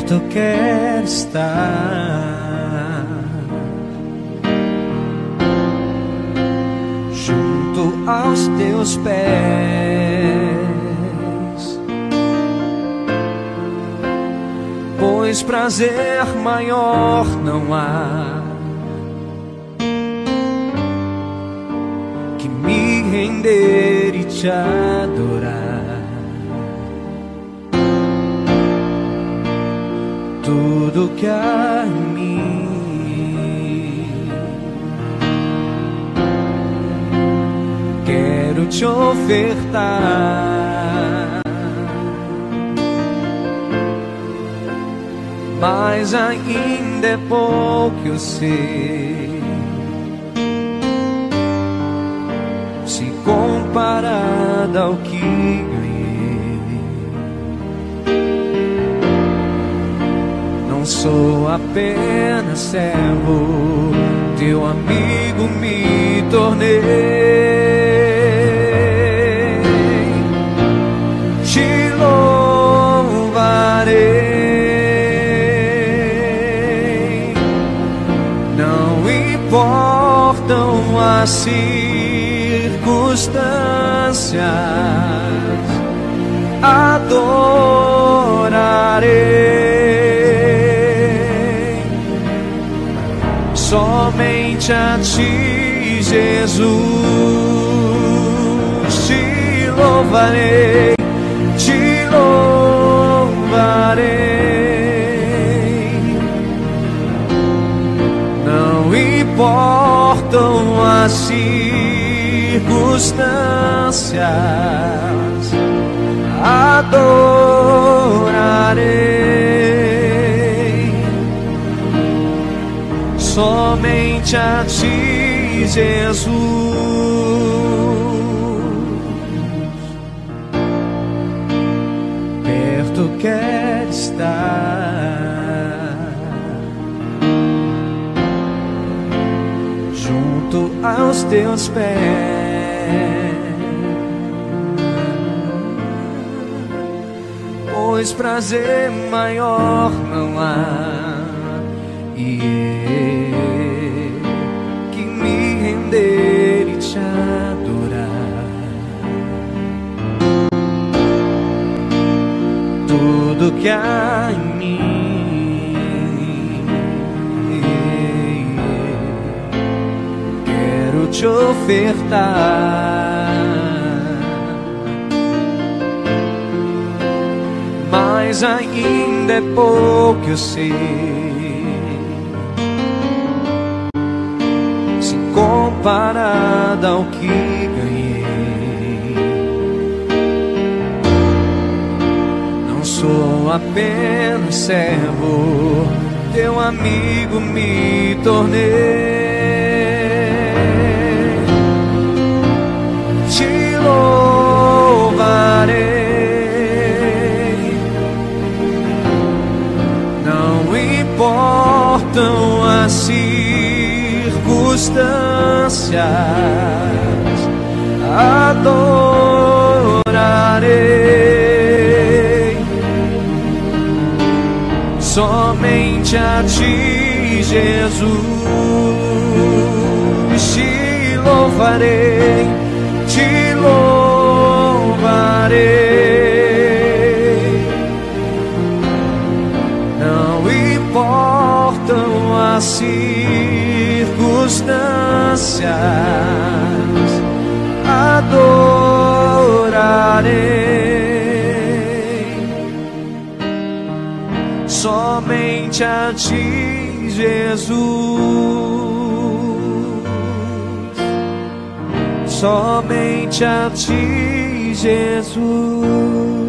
perto quero estar, junto aos teus pés, pois prazer maior não há que me render e te adorar. Tudo que há em mim quero te ofertar, mas ainda é pouco, eu sei, se comparado ao que ganhei. Não sou apenas servo, teu amigo me tornei. Te louvarei, não importam as circunstâncias, adorarei somente a ti, Jesus. Te louvarei, te louvarei, não importam as circunstâncias, adorarei somente a ti, Jesus. Perto quero estar, junto aos teus pés, pois prazer maior não há que me render e te adorar. Tudo que há em mim quero te ofertar, mas ainda é pouco, eu sei, se comparado ao que ganhei. Não sou apenas servo, teu amigo me tornei. Te louvarei, não importam as circunstâncias, adorarei somente a ti, Jesus. Te louvarei, te louvarei, não importam as circunstâncias, adorarei somente a ti, Jesus. Somente a ti, Jesus.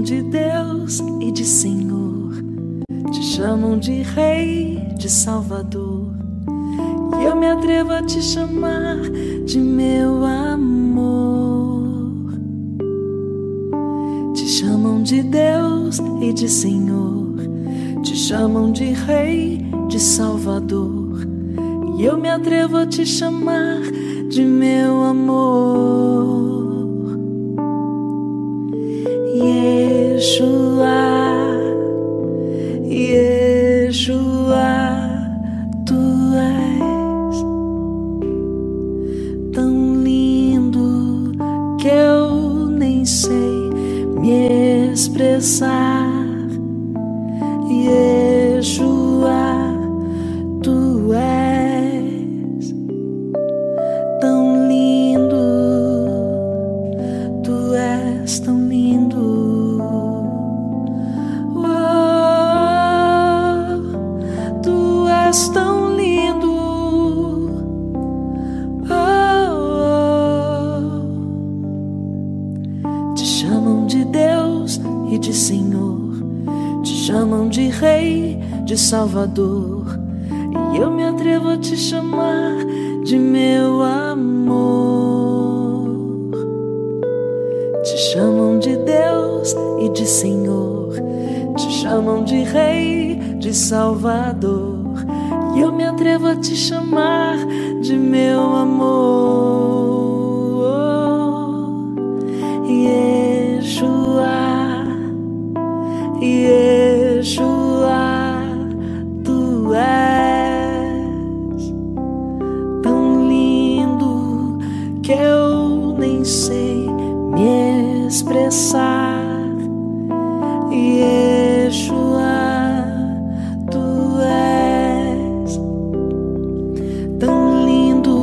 de Deus e de Senhor, te chamam de Rei, de Salvador, e eu me atrevo a te chamar de meu amor. Te chamam de Deus e de Senhor, te chamam de Rei, de Salvador, e eu me atrevo a te chamar de meu amor. Yeshua, Yeshua, tu és tão lindo que eu nem sei me expressar. Yeshua, tu és tão lindo, tu és tão lindo. Tu és tão lindo. Te chamam de Deus e de Senhor, te chamam de Rei, de Salvador, e eu me atrevo a te chamar de meu amor. Te chamam de Deus e de Senhor, te chamam de Rei, de Salvador, e eu me atrevo a te chamar de meu amor. Yeshua, Yeshua, tu és tão lindo que eu nem sei me expressar. Yeshua, tu és tão lindo.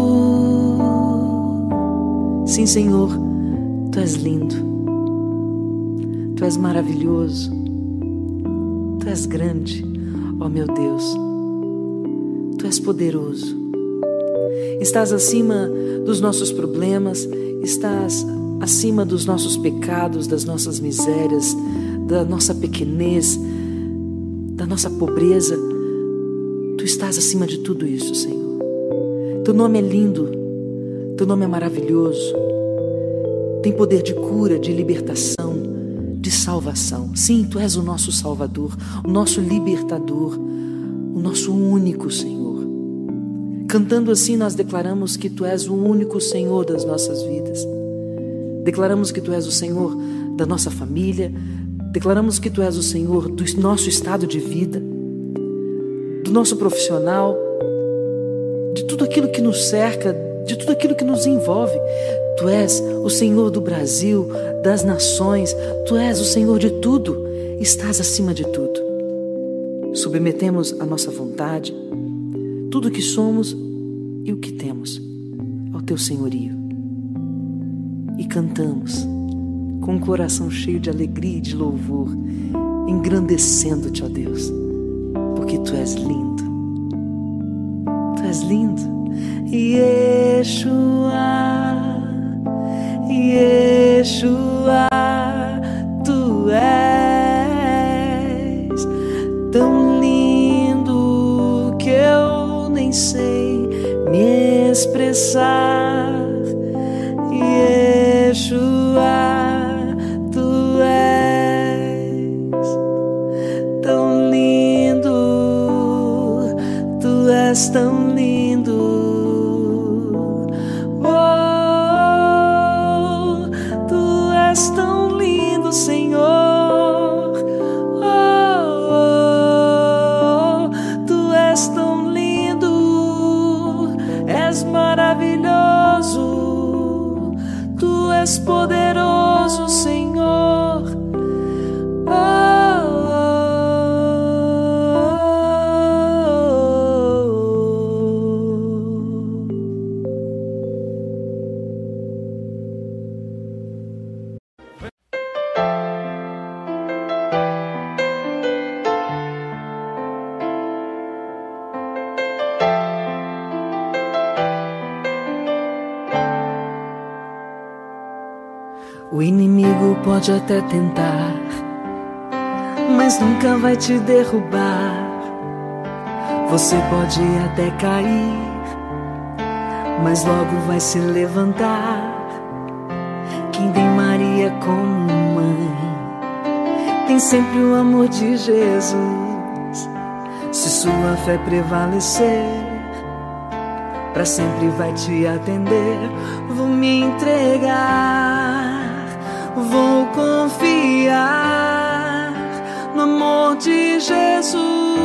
Sim, Senhor, tu és lindo, tu és maravilhoso, tu és grande, ó meu Deus, tu és poderoso. Estás acima dos nossos problemas, estás acima dos nossos pecados, das nossas misérias, da nossa pequenez, da nossa pobreza. Tu estás acima de tudo isso, Senhor. Teu nome é lindo, teu nome é maravilhoso, tem poder de cura, de libertação, de salvação. Sim, tu és o nosso Salvador, o nosso libertador, o nosso único Senhor. Cantando assim, nós declaramos que tu és o único Senhor das nossas vidas. Declaramos que tu és o Senhor da nossa família. Declaramos que tu és o Senhor do nosso estado de vida, do nosso profissional, de tudo aquilo que nos cerca, de tudo aquilo que nos envolve. Tu és o Senhor do Brasil, das nações, tu és o Senhor de tudo, estás acima de tudo. Submetemos a nossa vontade, tudo o que somos e o que temos, ao teu senhorio. E cantamos com um coração cheio de alegria e de louvor, engrandecendo-te, ó Deus, porque tu és lindo. Tu és lindo. Yeshua, Yeshua, tu és tão lindo que eu nem sei me expressar. Yeshua, tu és tão lindo, tu és tão lindo. Oh, tu és tão lindo, Senhor. Oh, tu és tão lindo, és maravilhoso, tu és poderoso, Senhor. O inimigo pode até tentar mas nunca vai te derrubar. Você pode até cair, mas logo vai se levantar. Quem tem Maria como mãe tem sempre o amor de Jesus. Se sua fé prevalecer, pra sempre vai te atender. Vou me entregar, vou confiar no amor de Jesus.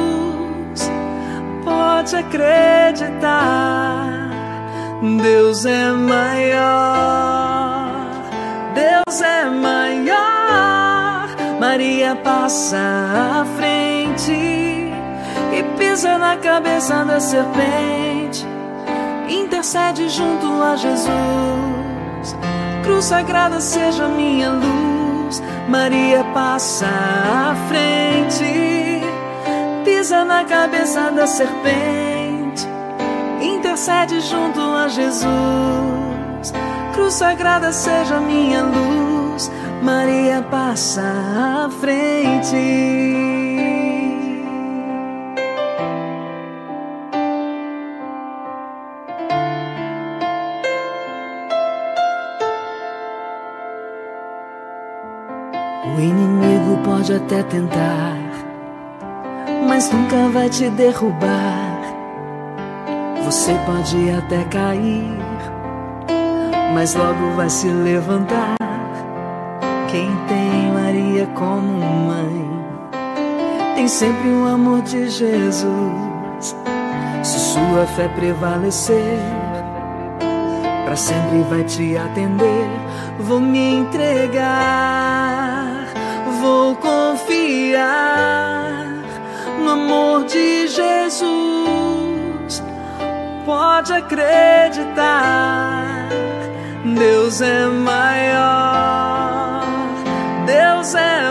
Pode acreditar, Deus é maior, Deus é maior. Maria passa à frente e pisa na cabeça da serpente. Intercede junto a Jesus. Cruz sagrada seja minha luz. Maria passa à frente, pisa na cabeça da serpente. Intercede junto a Jesus. Cruz sagrada seja minha luz. Maria passa à frente. O inimigo pode até tentar, mas nunca vai te derrubar. Você pode até cair, mas logo vai se levantar. Quem tem Maria como mãe tem sempre o amor de Jesus. Se sua fé prevalecer, pra sempre vai te atender. Vou me entregar, vou confiar no amor de Jesus. Pode acreditar, Deus é maior, Deus é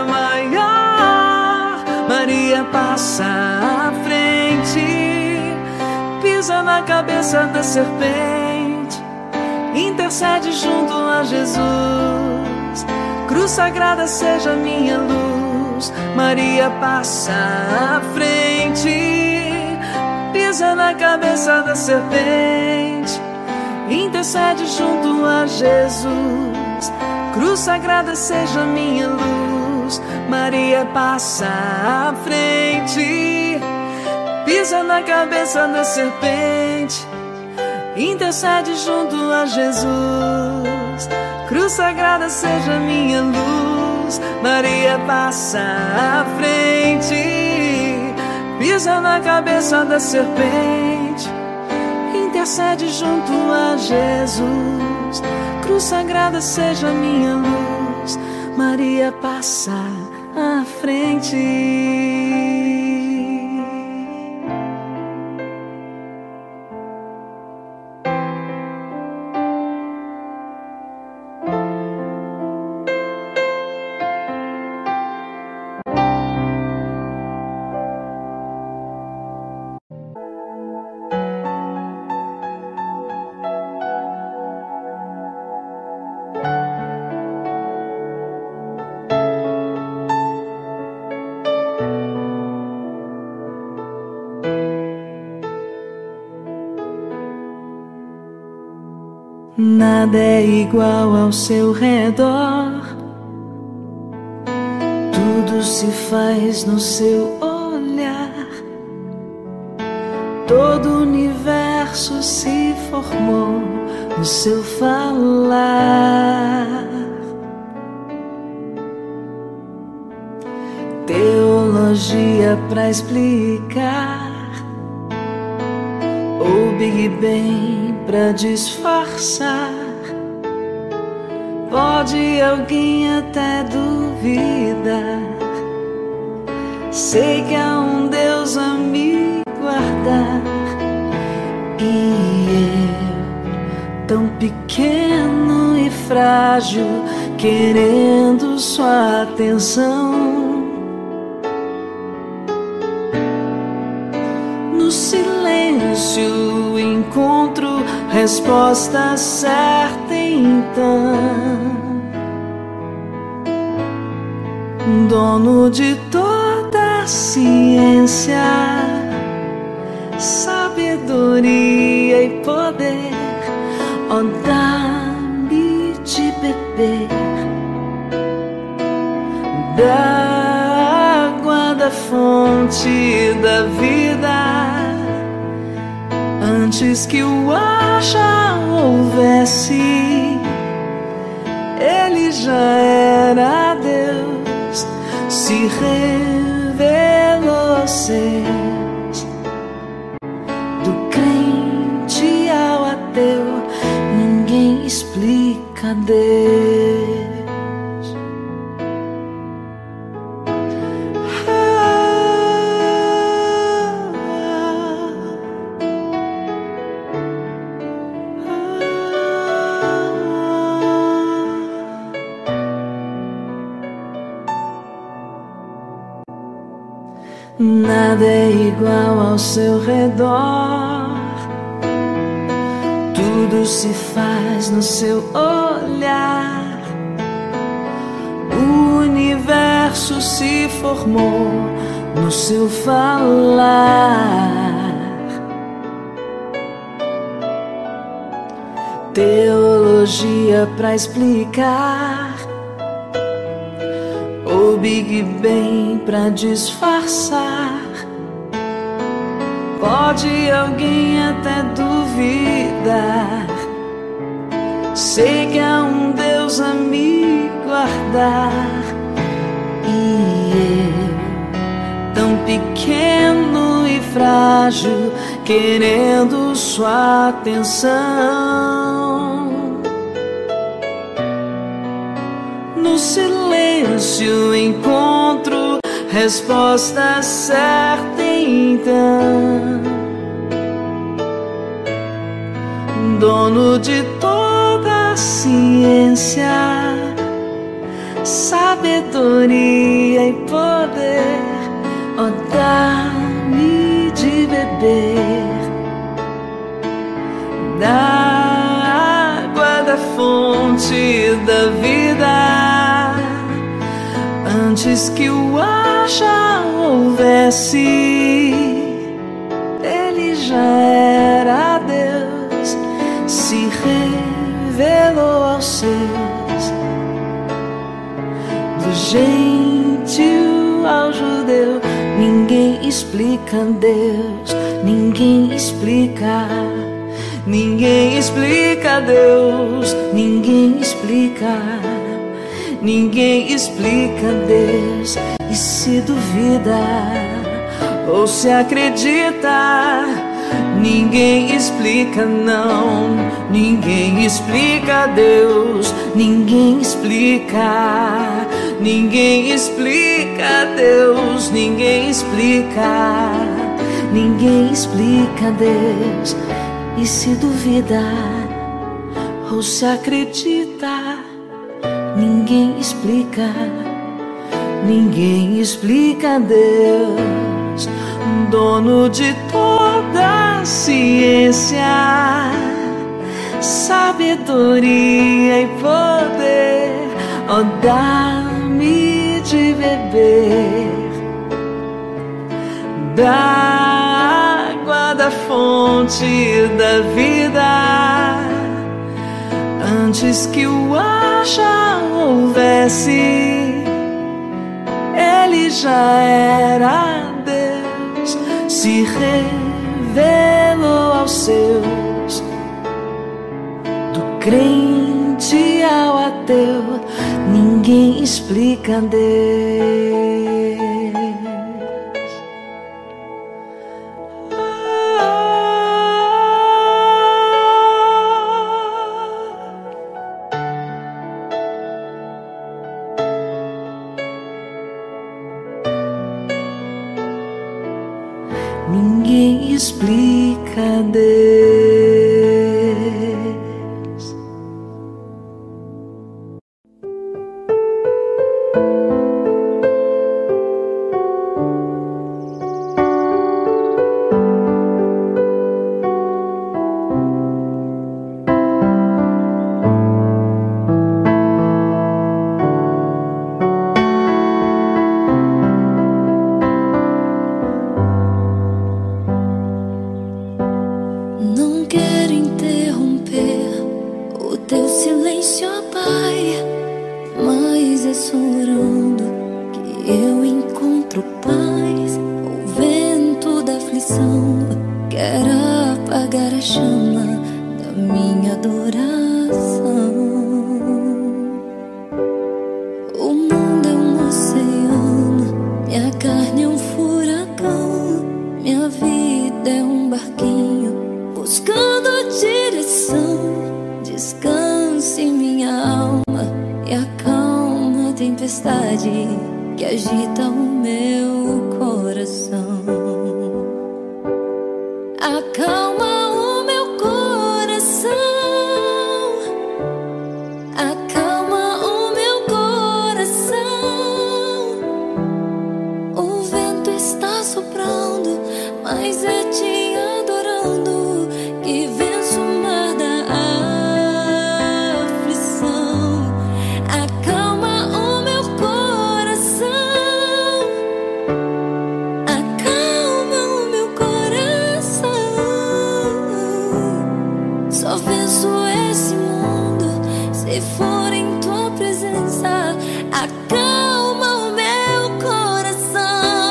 maior. Maria passa à frente, pisa na cabeça da serpente. Intercede junto a Jesus. Cruz sagrada seja minha luz. Maria passa à frente, pisa na cabeça da serpente. Intercede junto a Jesus. Cruz sagrada seja minha luz. Maria passa à frente, pisa na cabeça da serpente. Intercede junto a Jesus. Cruz sagrada seja minha luz. Maria passa à frente, pisa na cabeça da serpente. Intercede junto a Jesus. Cruz sagrada seja minha luz. Maria passa à frente. Nada é igual ao seu redor, tudo se faz no seu olhar. Todo o universo se formou no seu falar. Teologia pra explicar, ou Big Bang pra disfarçar. Pode alguém até duvidar, sei que há um Deus a me guardar. E eu, tão pequeno e frágil, querendo sua atenção. No silêncio encontro resposta certa então. dono de toda a ciência, sabedoria e poder, ó, dá-me de beber da água da fonte da vida, antes que o ar já houvesse, ele já era Deus, se revelou aos seus. Do crente ao ateu, ninguém explica Deus. Nada é igual ao seu redor, tudo se faz no seu olhar. O universo se formou no seu falar. Teologia pra explicar, o Big Bang pra disfarçar. Pode alguém até duvidar, sei que há um Deus a me guardar. E eu, tão pequeno e frágil, querendo sua atenção. No silêncio encontro resposta certa então. Dono de toda a ciência, sabedoria e poder, ó, dá-me de beber da água da fonte da vida, antes que o ar já houvesse, ele já era Deus, se revelou aos seus. Do gentil ao judeu, ninguém explica Deus, ninguém explica. Ninguém explica Deus, ninguém explica. Ninguém explica Deus. E se duvida ou se acredita, ninguém explica não. Ninguém explica Deus, ninguém explica. Ninguém explica Deus, ninguém explica. Ninguém explica Deus. E se duvida ou se acredita, ninguém explica. Ninguém explica Deus, dono de toda a ciência, sabedoria e poder, ó, dá-me de beber da água da fonte da vida, antes que o ar já houvesse, ele já era Deus, se revelou aos seus. Do crente ao ateu, ninguém explica Deus. Ninguém explica Deus. teu silêncio, ó Pai, mas é só orando que eu encontro paz. O vento da aflição quer apagar a chama da minha adoração. O mundo é um oceano, minha carne é um furacão, minha vida é um barquinho buscando direção. Descanse minha alma e acalma a tempestade que agita o meu coração. Acalma o meu coração, acalma o meu coração. O vento está soprando, mas é te adorando que venço o mar da aflição. Acalma o meu coração, acalma o meu coração. Só venço esse mundo se for em tua presença. Acalma o meu coração.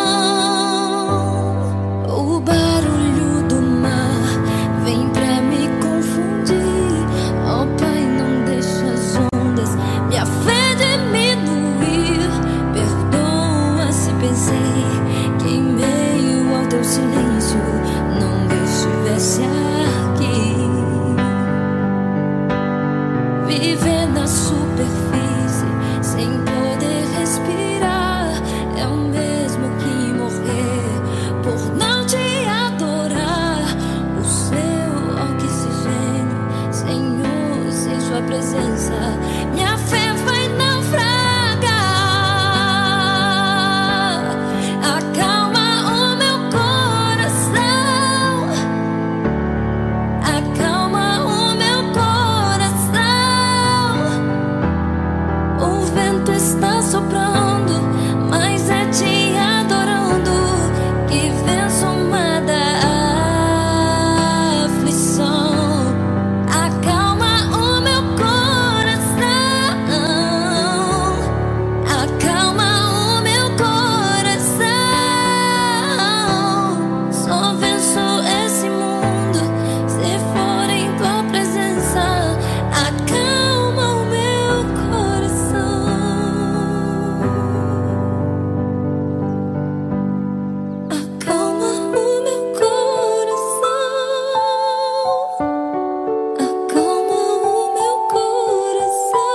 O barulho do mar vem pra me confundir. Ó Pai, não deixa as ondas minha fé diminuir. Perdoa se pensei que em meio ao teu silêncio não estivesse aqui. Viver na superfície sem poder respirar é o mesmo que morrer por não te adorar. O seu oxigênio, Senhor, sem sua presença minha fé vai naufragar. Acalma o meu coração, acalma o meu coração. O vento está soprando, mas é te adorando que venço o mar da aflição. Acalma o meu coração, acalma o meu coração. Só venço esse mundo se for em tua presença. Acalma o meu coração, acalma o meu coração, acalma o meu coração.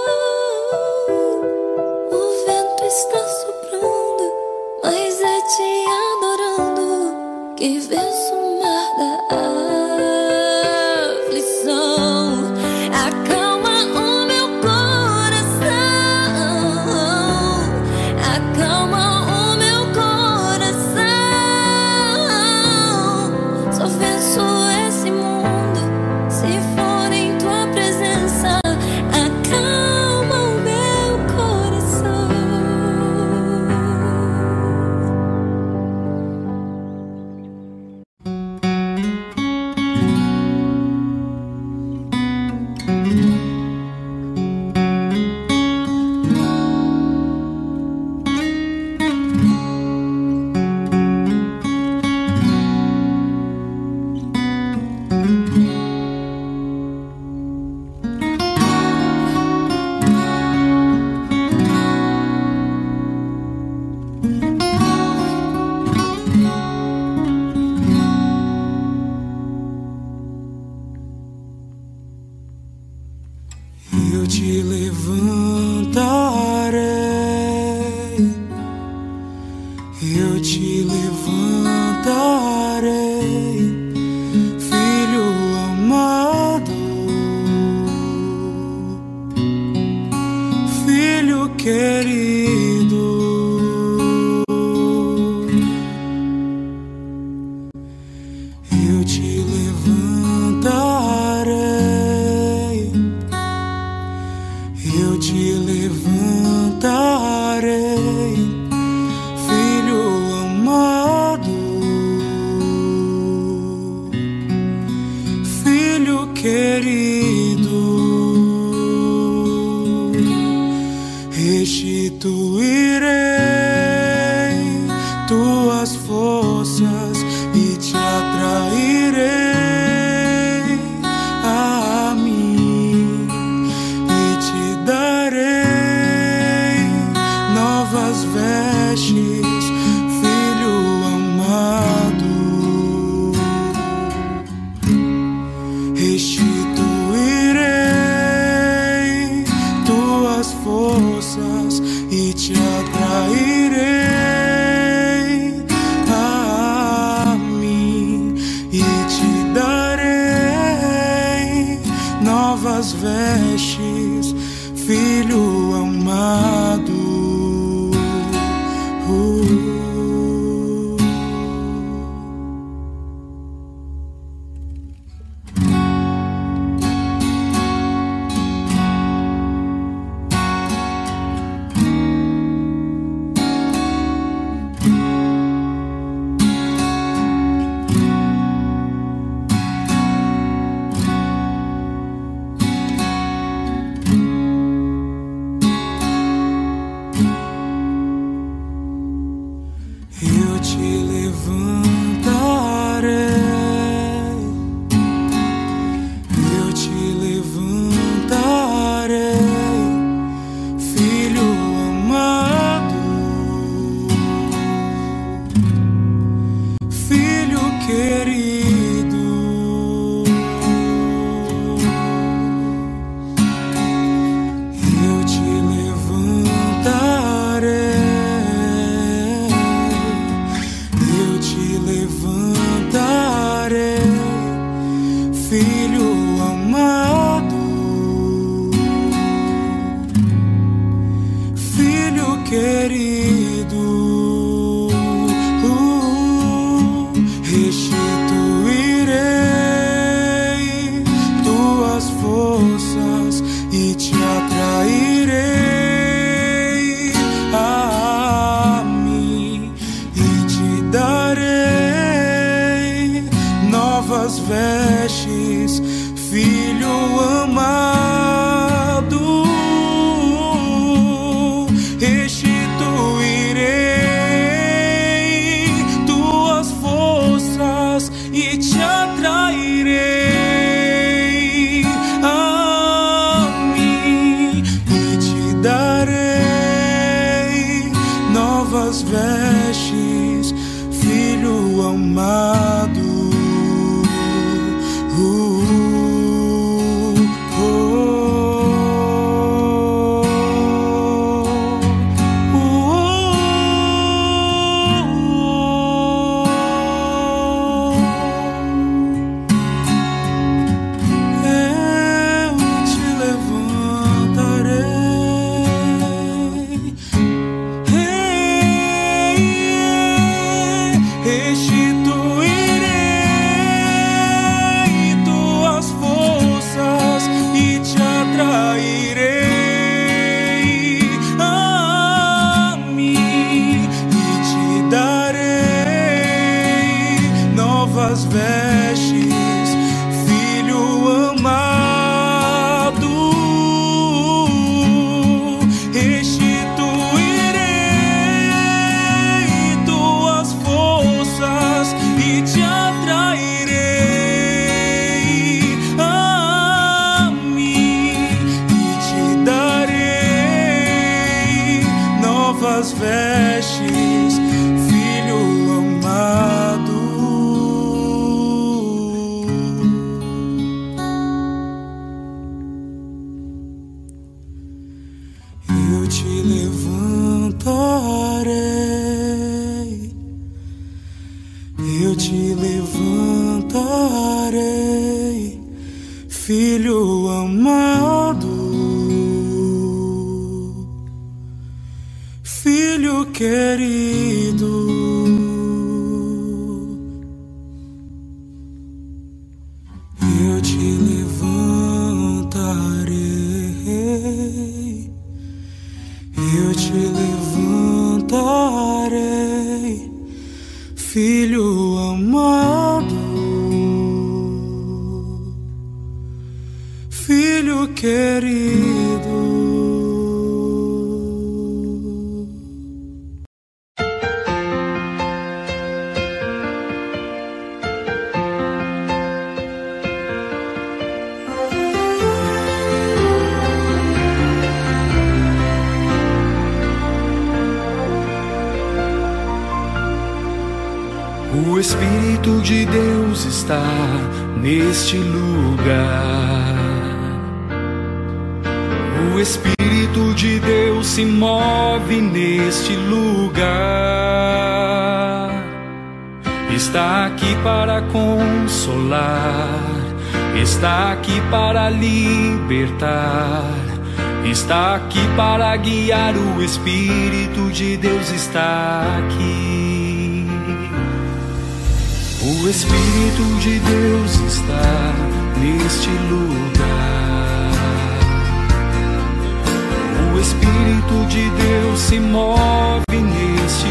O vento está soprando, mas é te adorando que venço o mar da aflição. Acalma o meu coração, acalma o meu coração. Só venço esse mundo se for em tua presença. Acalma o meu coração. Eu te levantarei, eu te levantarei, filho amado, filho querido. Eu te levantarei, eu te levantarei, filho amado, filho querido. novas vestes, filho amado. O Espírito de Deus está neste lugar. O Espírito de Deus se move neste lugar. Está aqui para consolar, está aqui para libertar, está aqui para guiar. O Espírito de Deus está aqui. O Espírito de Deus está neste lugar. O Espírito de Deus se move neste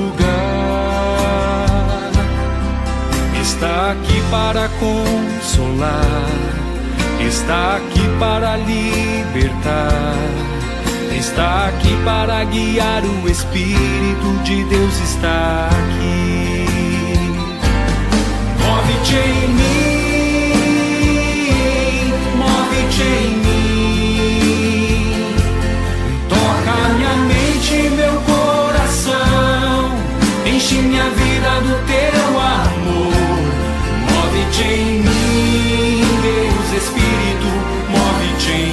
lugar. Está aqui para consolar, está aqui para libertar, está aqui para guiar. O Espírito de Deus está aqui. Move-te em mim, move-te em mim, toca minha mente e meu coração, enche minha vida do teu amor. Move-te em mim, Deus Espírito, move-te em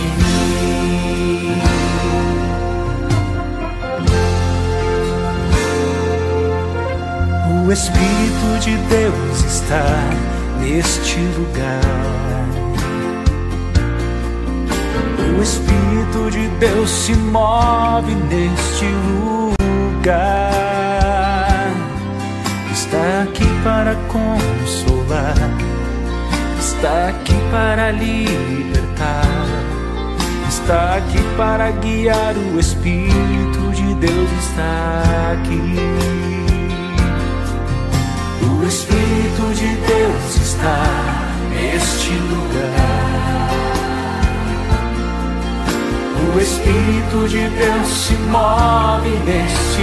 mim. O Espírito de Deus está neste lugar. O Espírito de Deus se move neste lugar. Está aqui para consolar, está aqui para libertar, está aqui para guiar. O Espírito de Deus está aqui. O Espírito de Deus está neste lugar. O Espírito de Deus se move neste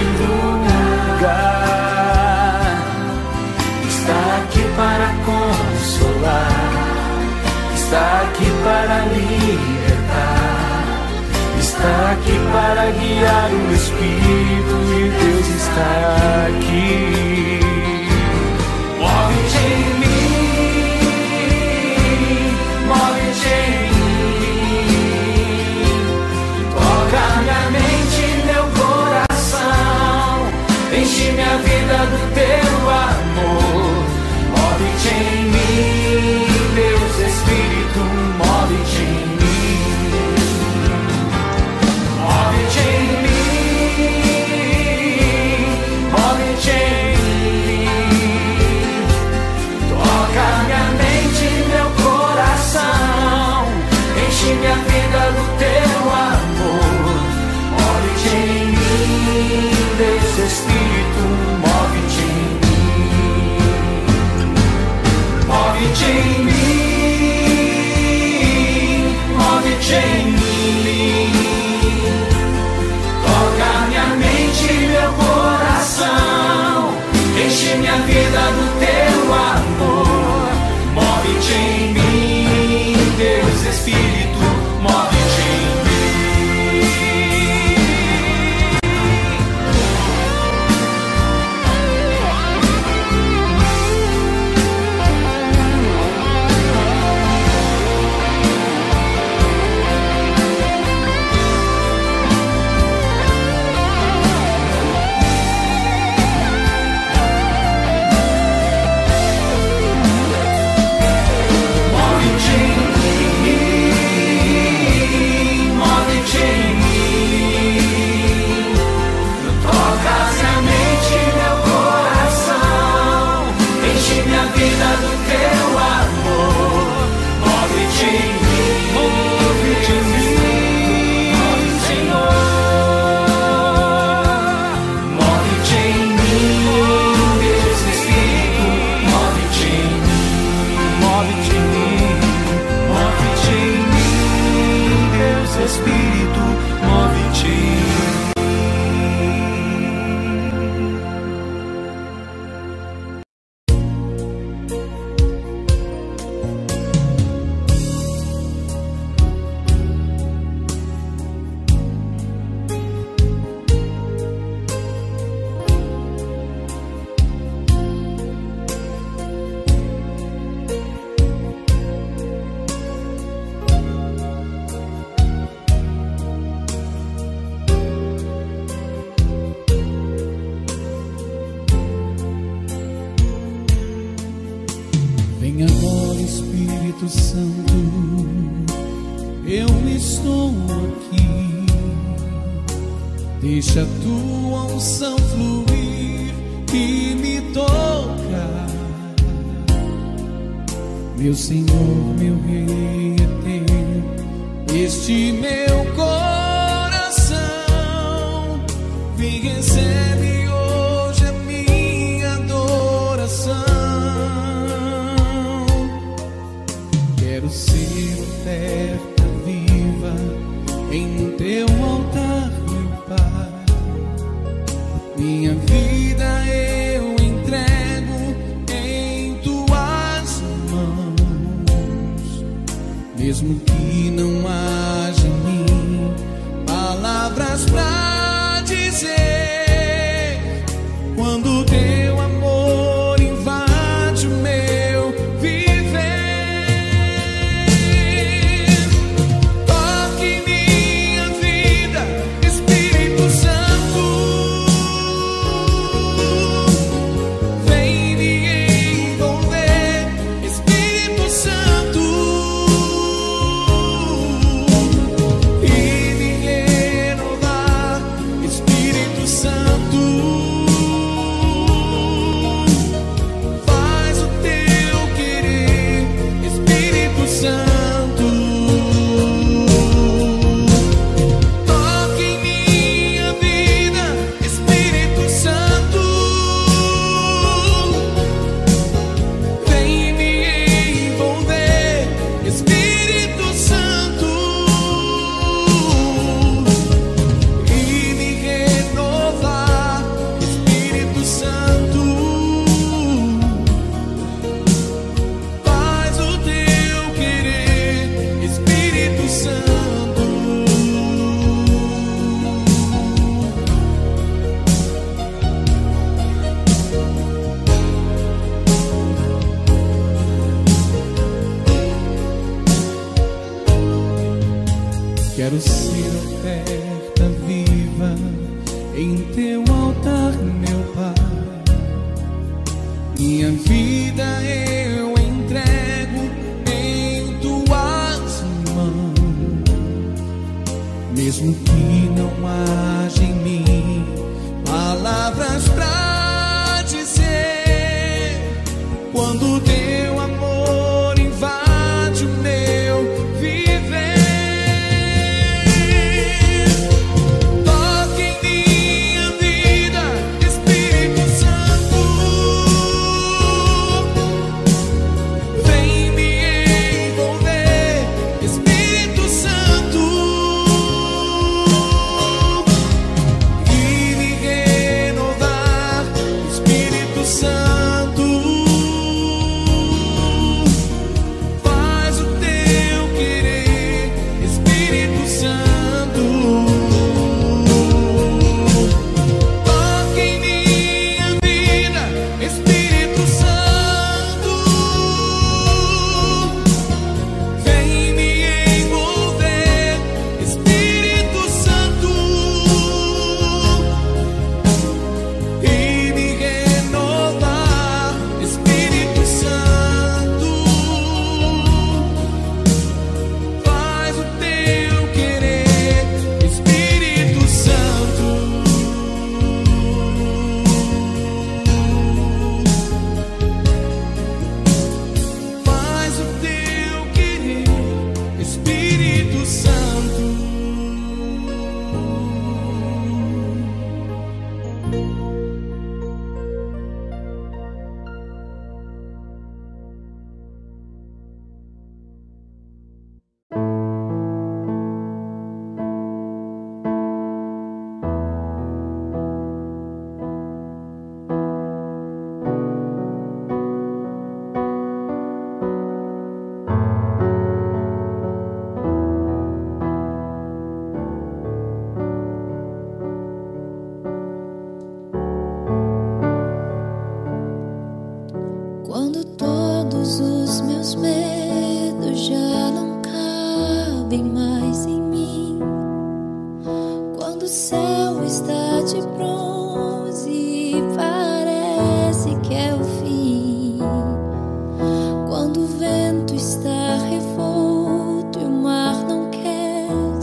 lugar. Está aqui para consolar, está aqui para libertar, está aqui para guiar. O Espírito de Deus está aqui. Move-te em mim, move-te em mim, toca minha mente e meu coração, enche minha vida do teu amor. Move-te em mim, Deus Espírito, move-te em mim, move-te em mim, move-te em mim. Minha vida do teu amor, move-te em mim, Deus Espírito, move-te em mim, move-te em mim, move-te em mim, toca minha mente e meu coração, enche minha vida do teu amor, move-te em mim, Deus Espírito, move-te em mim. estou aqui. Deixa a tua unção fluir e me tocar. Meu Senhor, meu Rei é teu, este meu coração. Vem, recebe hoje a minha adoração. Quero ser oferta viva em teu altar, meu Pai. Minha vida eu entrego em tuas mãos. Mesmo que não haja em mim palavras pra dizer, quando teu amor invade o meu viver. Toque minha vida, Espírito Santo. Vem me envolver, Espírito Santo, e me renovar, Espírito Santo. Faz o teu querer, Espírito Santo. Toque em minha vida, Espírito Santo. Vem me envolver, Espírito Santo, e me renovar, Espírito Santo. Faz o teu querer, Espírito Santo. Quero ser oferta viva em teu altar, meu Pai. Minha vida eu entrego em tuas mãos. Mesmo que não haja em mim palavras pra dizer, quando teu amor invade o meu viver. Toque em minha vida, Espírito Santo. Vem me envolver, Espírito Santo, e me renovar, Espírito Santo. Faz o teu querer, Espírito Santo. Toque em minha vida, Espírito Santo. Vem me envolver, Espírito Santo, e me renovar, Espírito Santo. Faz o teu querer, Espírito Santo. Faz o teu querer, Espírito Santo. Quando todos os meus medos já não cabem mais em mim, quando o céu está de bronze e parece que é o fim, quando o vento está revolto e o mar não quer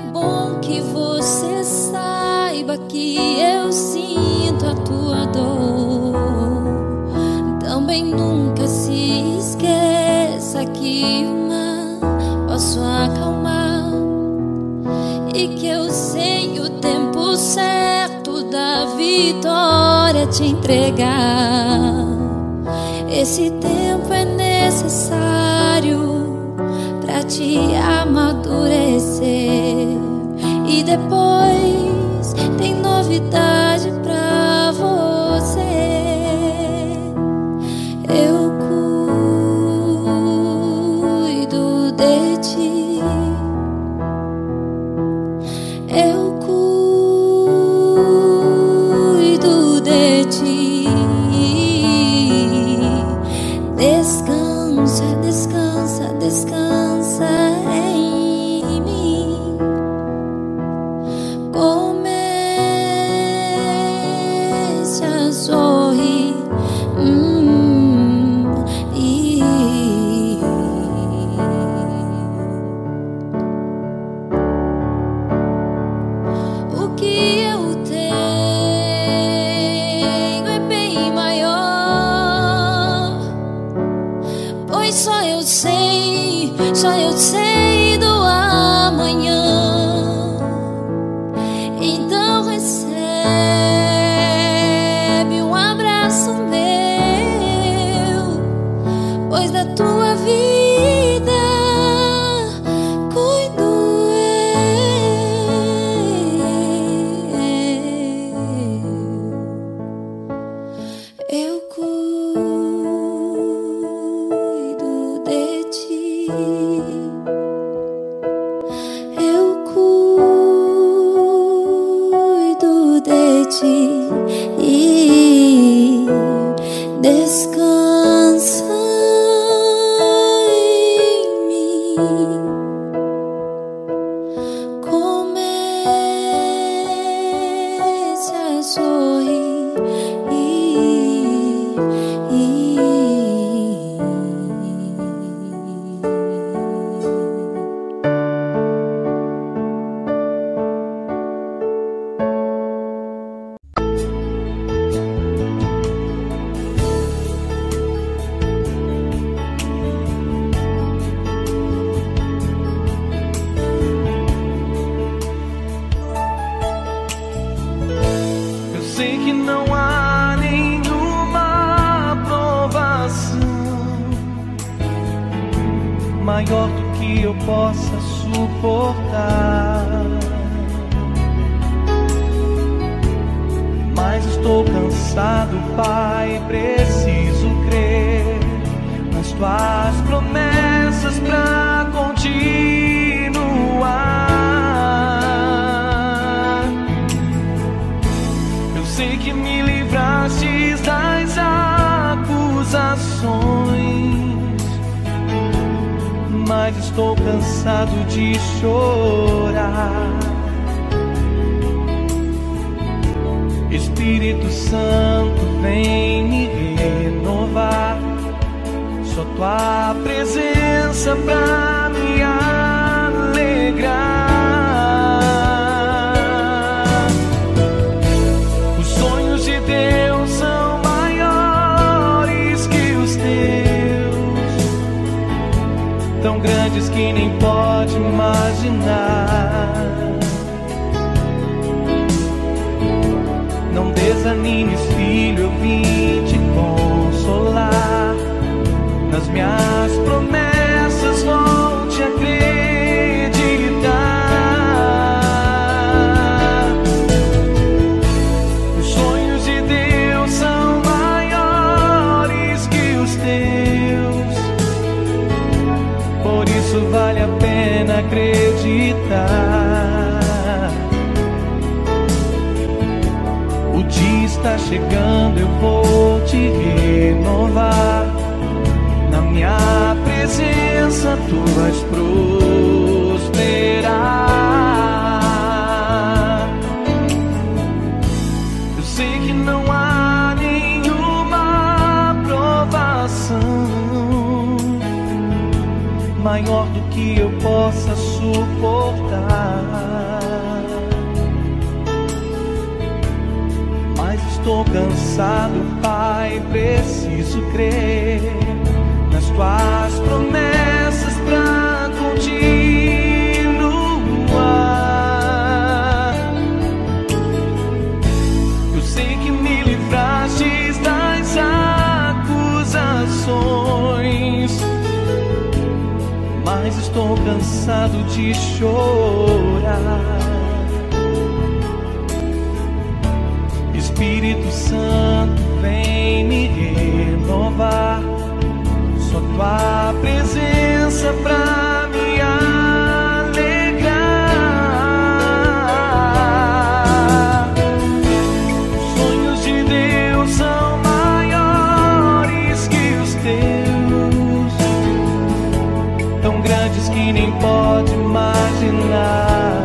bom que você saiba que eu sinto a tua dor. Também nunca se esqueça que o mar posso acalmar e que eu sei o tempo certo da vitória te entregar. Esse tempo é necessário pra te amadurecer e depois tem novidade pra você. Eu cuido de ti, eu cuido de ti. Descansa, descansa, descansa em mim. Comece a sorrir. O que eu tenho é bem maior, pois só eu sei do amanhã. Então recebe um abraço meu, pois da tua vida cuido eu cuido de ti, eu cuido de ti e descansa em mim. Comece a sorrir. Eu sei que não há nenhuma provação maior do que eu possa suportar, mas estou cansado, Pai, preciso crer nas tuas promessas pra continuar. Eu sei que me livrastes das acusações, mas estou cansado de chorar. Espírito Santo, vem me renovar. Só tua presença pra me alegrar. Os sonhos de Deus são maiores que os teus, tão grandes que nem pode imaginar. Não desanimes, filho, eu vim te consolar. Nas minhas promessas vou te acreditar. Os sonhos de Deus são maiores que os teus, por isso vale a pena acreditar. O dia está chegando, eu vou te renovar. Na minha presença tu vais prosperar. Eu sei que não há nenhuma provação maior do que eu possa suportar, estou cansado, Pai, preciso crer nas tuas promessas pra continuar. Eu sei que me livraste das acusações, mas estou cansado de chorar. Espírito Santo, vem me renovar. Só tua presença pra me alegrar. Os sonhos de Deus são maiores que os teus, tão grandes que nem pode imaginar.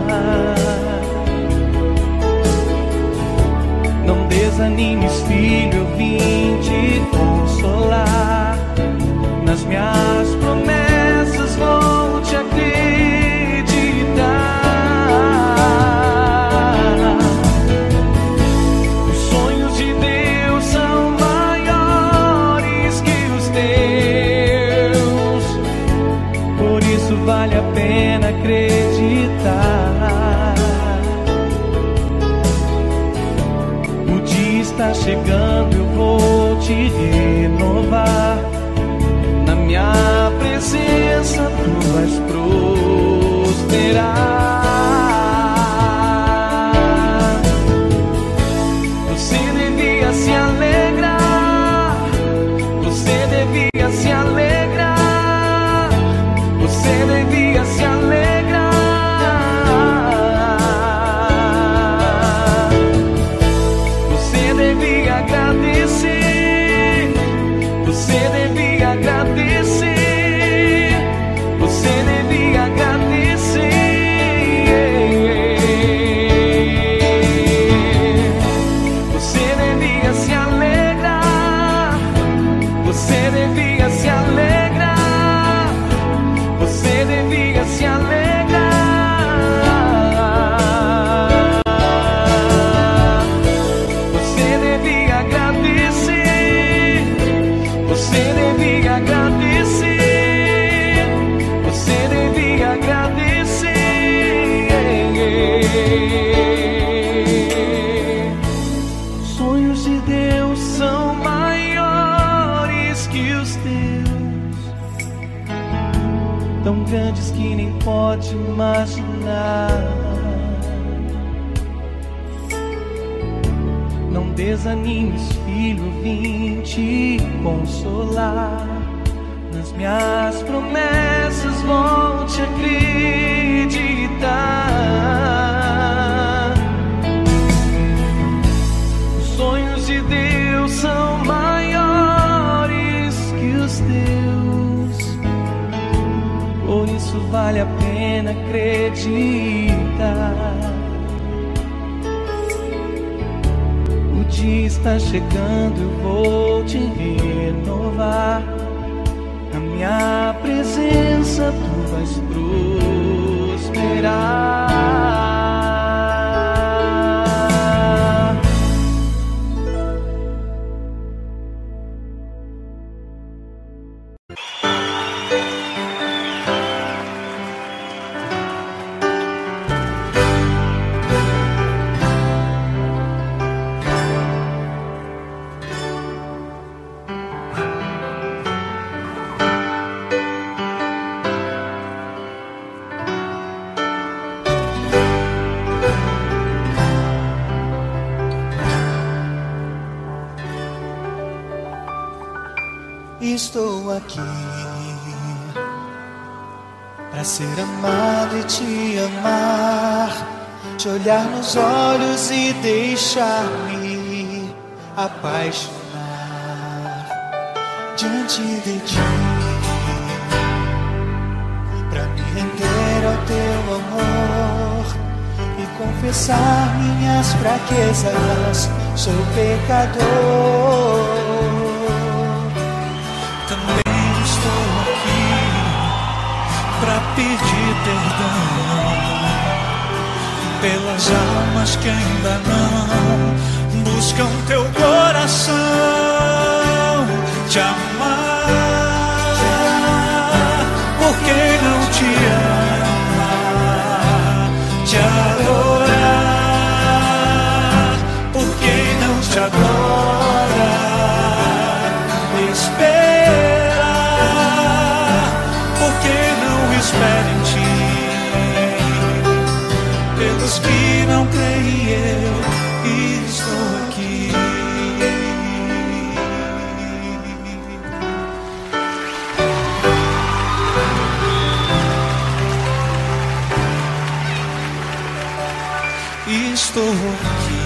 Não desanimes, filho, eu vim te consolar. Nas minhas promessas vou te acreditar. Os sonhos de Deus são maiores que os teus, por isso vale a pena acreditar. O dia está chegando, eu vou te renovar. Na minha presença tu vais prosperar. Você devia se alegrar, você devia se alegrar, você devia se alegrar. Você devia agradecer, você devia agradecer, você devia agradecer. Você devia se alegrar, você devia se alegrar, você devia se alegrar. Você devia agradecer, você devia agradecer, você devia agradecer. Sonhos de Deus são maiores que os teus, tão grandes que nem pode imaginar. Não desanimes, filho, vim te consolar. Nas minhas promessas vou te acreditar. Os sonhos de Deus são maiores que os teus, por isso vale a pena acreditar. O dia está chegando, eu vou te renovar. Na minha presença tu vais prosperar. Estou aqui para ser amado e te amar, te olhar nos olhos e deixar-me apaixonar diante de ti, para me render ao teu amor e confessar minhas fraquezas. Sou pecador. Também estou aqui pra pedir perdão pelas almas que ainda não buscam teu coração, te amar. Por que não te amar, te adorar? Por que não te adora, esperar? Por que não espera em ti? Pelos que não creem, eu estou aqui. Estou aqui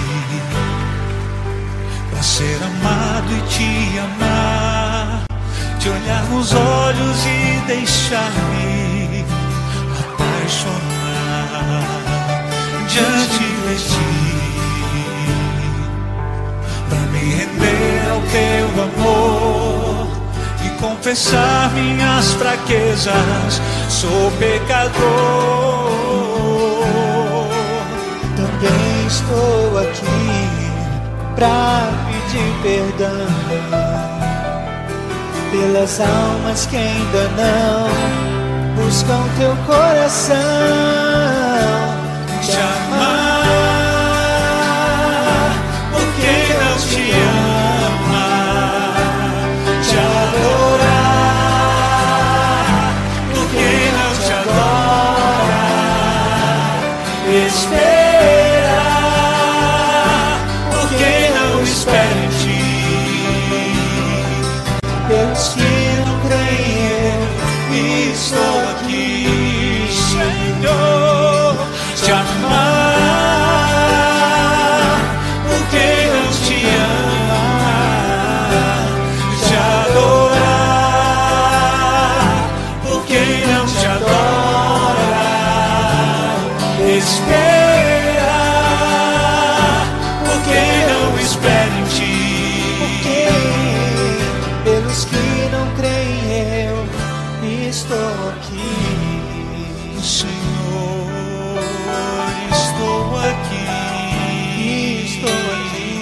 para ser amado e te amar, te olhar nos olhos e deixar-me apaixonar diante de ti, para me render ao teu amor e confessar minhas fraquezas. Sou pecador. Também estou aqui pra pedir perdão pelas almas que ainda não buscam teu coração, te amar. Por que não te amar, te adorar? Por que não te adora, esperar? Por que não espera em ti? pelos que não creem, eu estou aqui, Senhor, te amar. Por que não te amar, te adorar? Por que não te adora, esperar? Por que não espera em ti? pelos que não creem, eu estou aqui, Senhor, estou aqui. estou aqui.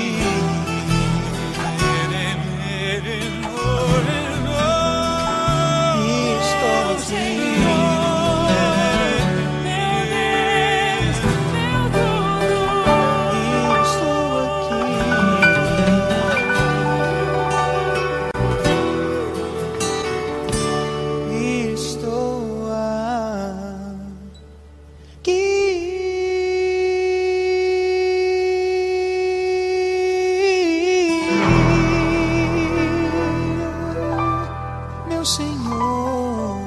Meu Senhor,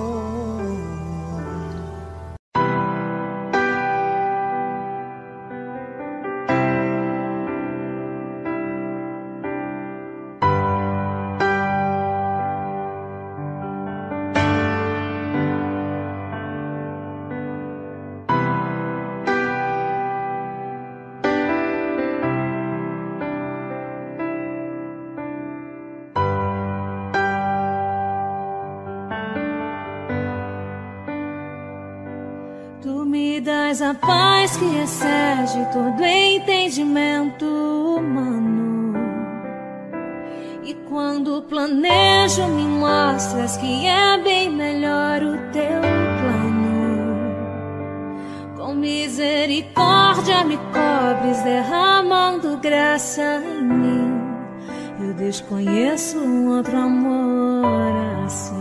Tu me dás a paz que excede todo entendimento humano. E quando planejo, me mostras que é bem melhor o teu plano. Com misericórdia me cobres, derramando graça em mim. Eu desconheço um outro amor assim.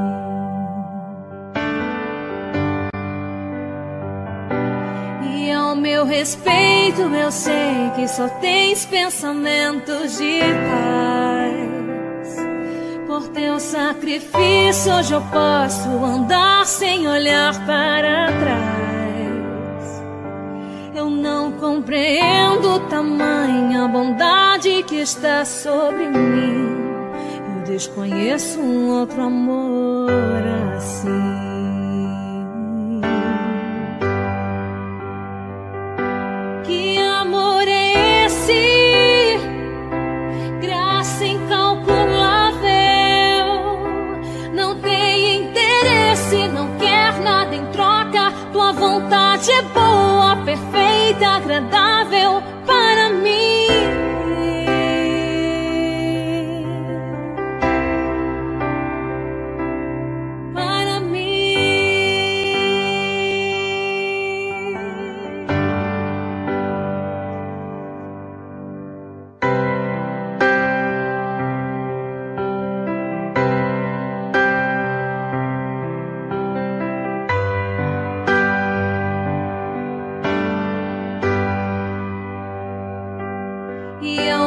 Ao meu respeito, eu sei que só tens pensamentos de paz. Por teu sacrifício, hoje eu posso andar sem olhar para trás. Eu não compreendo tamanha bondade que está sobre mim. Eu desconheço um outro amor assim. Tua vontade é boa, perfeita, agradável para mim.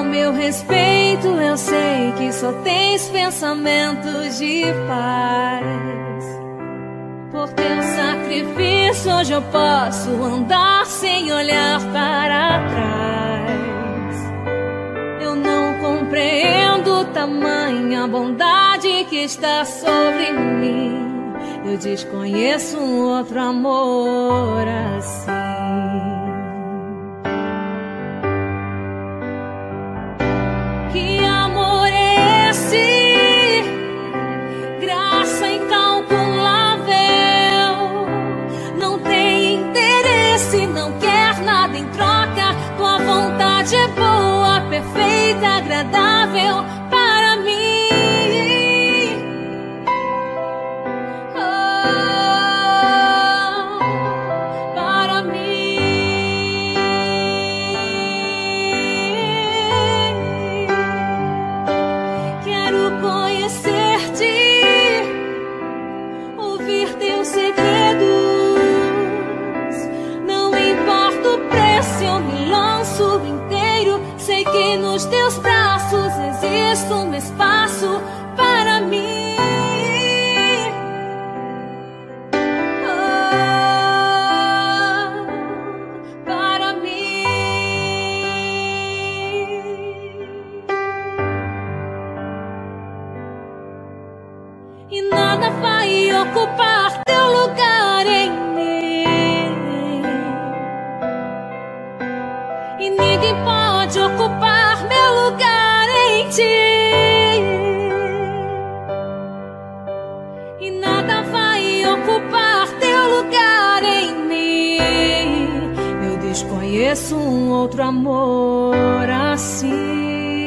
meu respeito, eu sei que só tens pensamentos de paz. Por teu sacrifício hoje eu posso andar sem olhar para trás. Eu não compreendo tamanha bondade que está sobre mim. Eu desconheço um outro amor assim. Que amor é esse? Graça incalculável. Não tem interesse, não quer nada em troca. Tua vontade é boa, perfeita, agradável para mim. Sei que nos teus braços existe um espaço para mim. Oh, para mim. E nada vai ocupar teu lugar em mim. E ninguém pode ocupar meu lugar em ti. E nada vai ocupar teu lugar em mim. Eu desconheço um outro amor assim.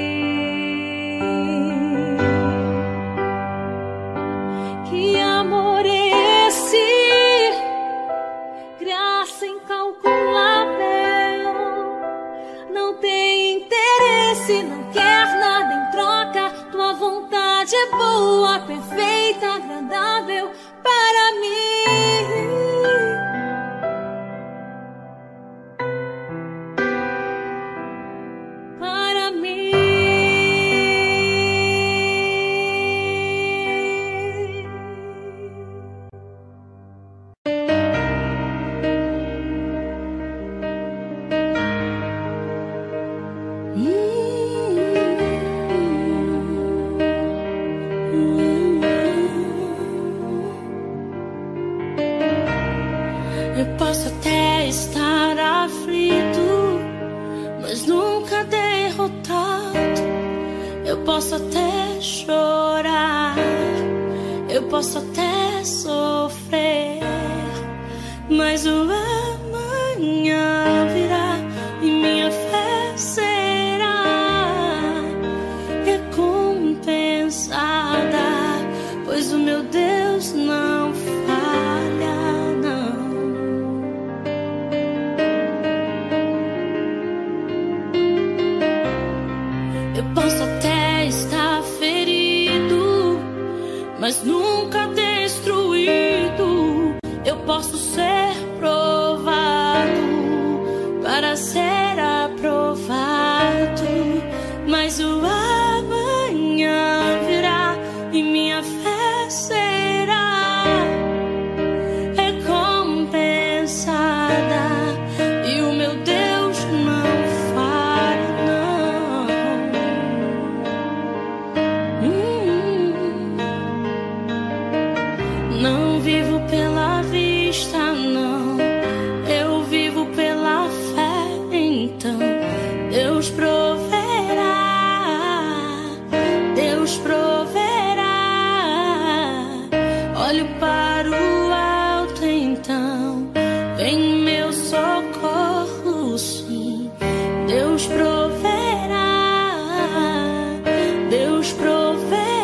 Que amor é esse? Graça incalculável. Não tem interesse, não quer nada em troca. Tua vontade é boa, perfeita, agradável para mim. Para mim. Eu posso até estar aflito, mas nunca derrotado. Eu posso até chorar, eu posso até sofrer, mas o amanhã virá e minha fé será recompensada, pois o meu Deus não falha. Eu posso até estar ferido, mas nunca destruído. Eu posso ser provado para ser aprovado, mas o amanhã virá e minha fé será recompensada, e o meu Deus não falha, não. Não vivo pela vista, não. Eu vivo pela fé. Então Deus proverá, Deus proverá. Olho para o alto, então vem meu socorro, sim. Deus proverá, Deus proverá.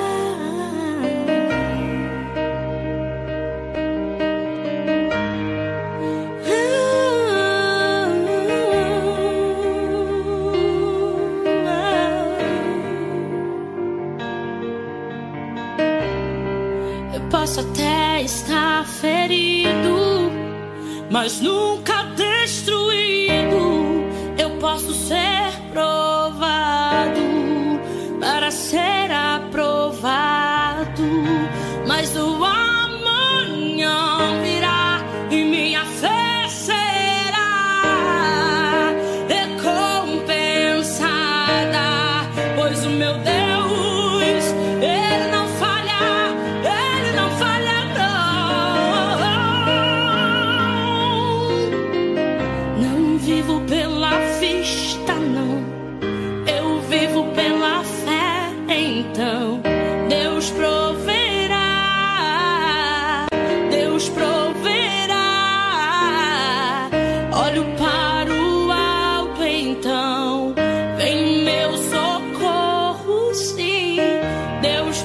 Eu posso até estar ferido, mas nunca destruído. Eu posso ser reprovado para ser aprovado, mas o amanhã virá e minha fé será recompensada, pois o meu Deus, Ele não falha, Ele não falha não. Não vivo pela vista não, eu vivo pela fé. Então Deus proverá, Deus proverá. Olho para o alto, então vem meu socorro, sim. Deus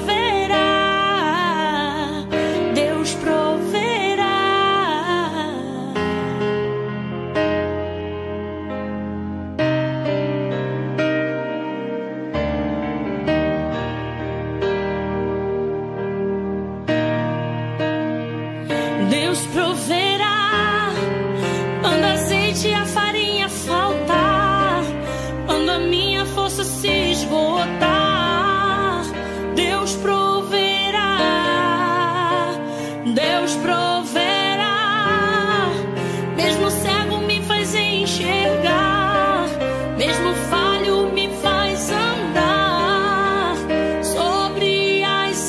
proverá, Deus proverá. Deus proverá quando a azeite e a farinha faltar, quando a minha força se esgotar. Deus proverá, Deus proverá. Mesmo cego me faz enxergar, mesmo falho me faz andar sobre as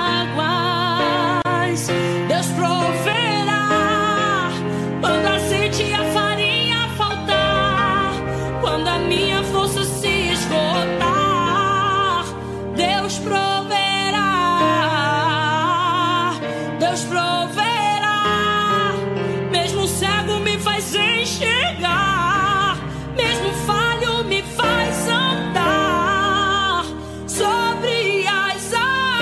águas. Deus proverá quando a azeite e a farinha faltar, quando a minha força se esgotar. Deus proverá, Deus proverá. Mesmo cego me faz enxergar, mesmo falho me faz andar sobre as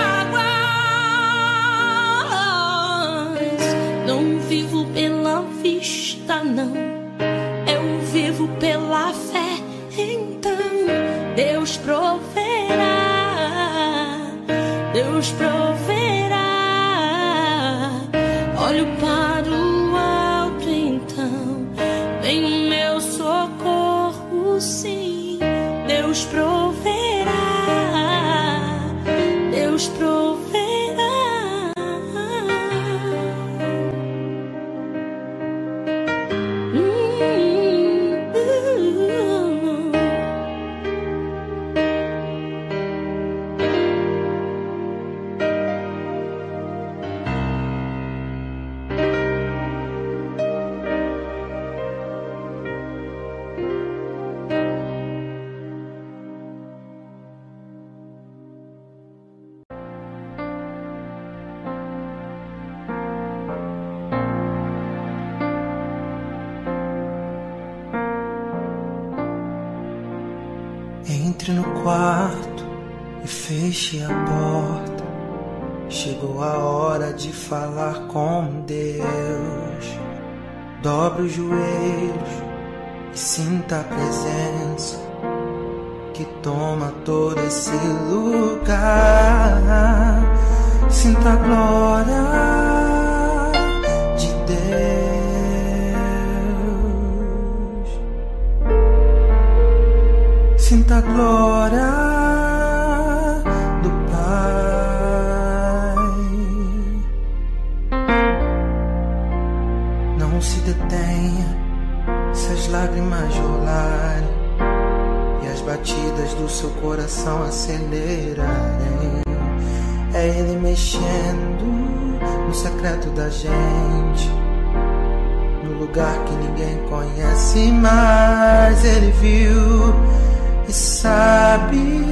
águas. Não vivo pela vista não, eu vivo pela fé. Então Deus proverá, Deus proverá. Olho para o alto, então vem o meu socorro, sim. Deus proverá, Deus proverá. Entre no quarto e feche a porta. Chegou a hora de falar com Deus. Dobre os joelhos e sinta a presença que toma todo esse lugar. Sinta a glória de Deus. Sinta a glória do Pai. Não se detenha se as lágrimas rolarem e as batidas do seu coração acelerarem. É Ele mexendo no secreto da gente, no lugar que ninguém conhece, mas Ele viu e sabe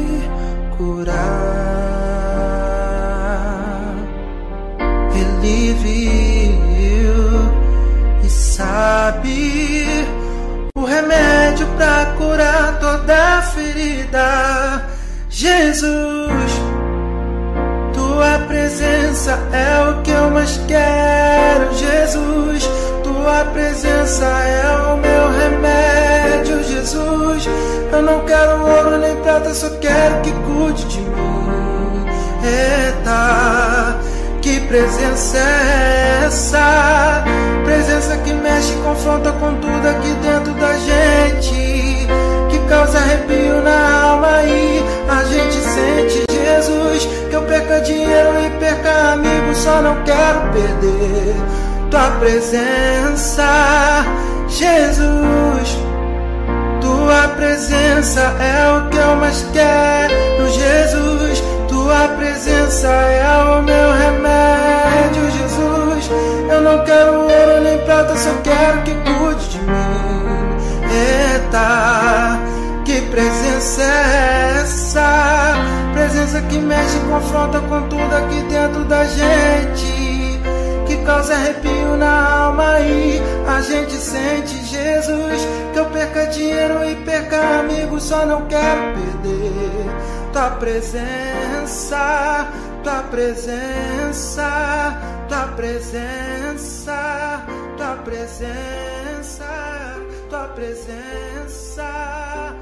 curar. Ele viu e sabe o remédio pra curar toda ferida. Jesus, Tua presença é o que eu mais quero. Jesus, Tua presença é o meu remédio. Jesus, eu não quero ouro nem prata, só quero que cuide de mim. Eita, que presença é essa? Presença que mexe e confronta com tudo aqui dentro da gente, que causa arrepio na alma e a gente sente. Jesus, que eu perca dinheiro e perca amigos, só não quero perder tua presença. Jesus, tua presença é o que eu mais quero. Jesus, tua presença é o meu remédio. Jesus, eu não quero ouro nem prata, só quero que cuide de mim. Eita, que presença é essa? Presença que mexe e confronta com tudo aqui dentro da gente, que causa arrepio na alma e a gente sente. Jesus, que eu perca dinheiro e perca amigos, só não quero perder tua presença, tua presença, tua presença, tua presença, tua presença.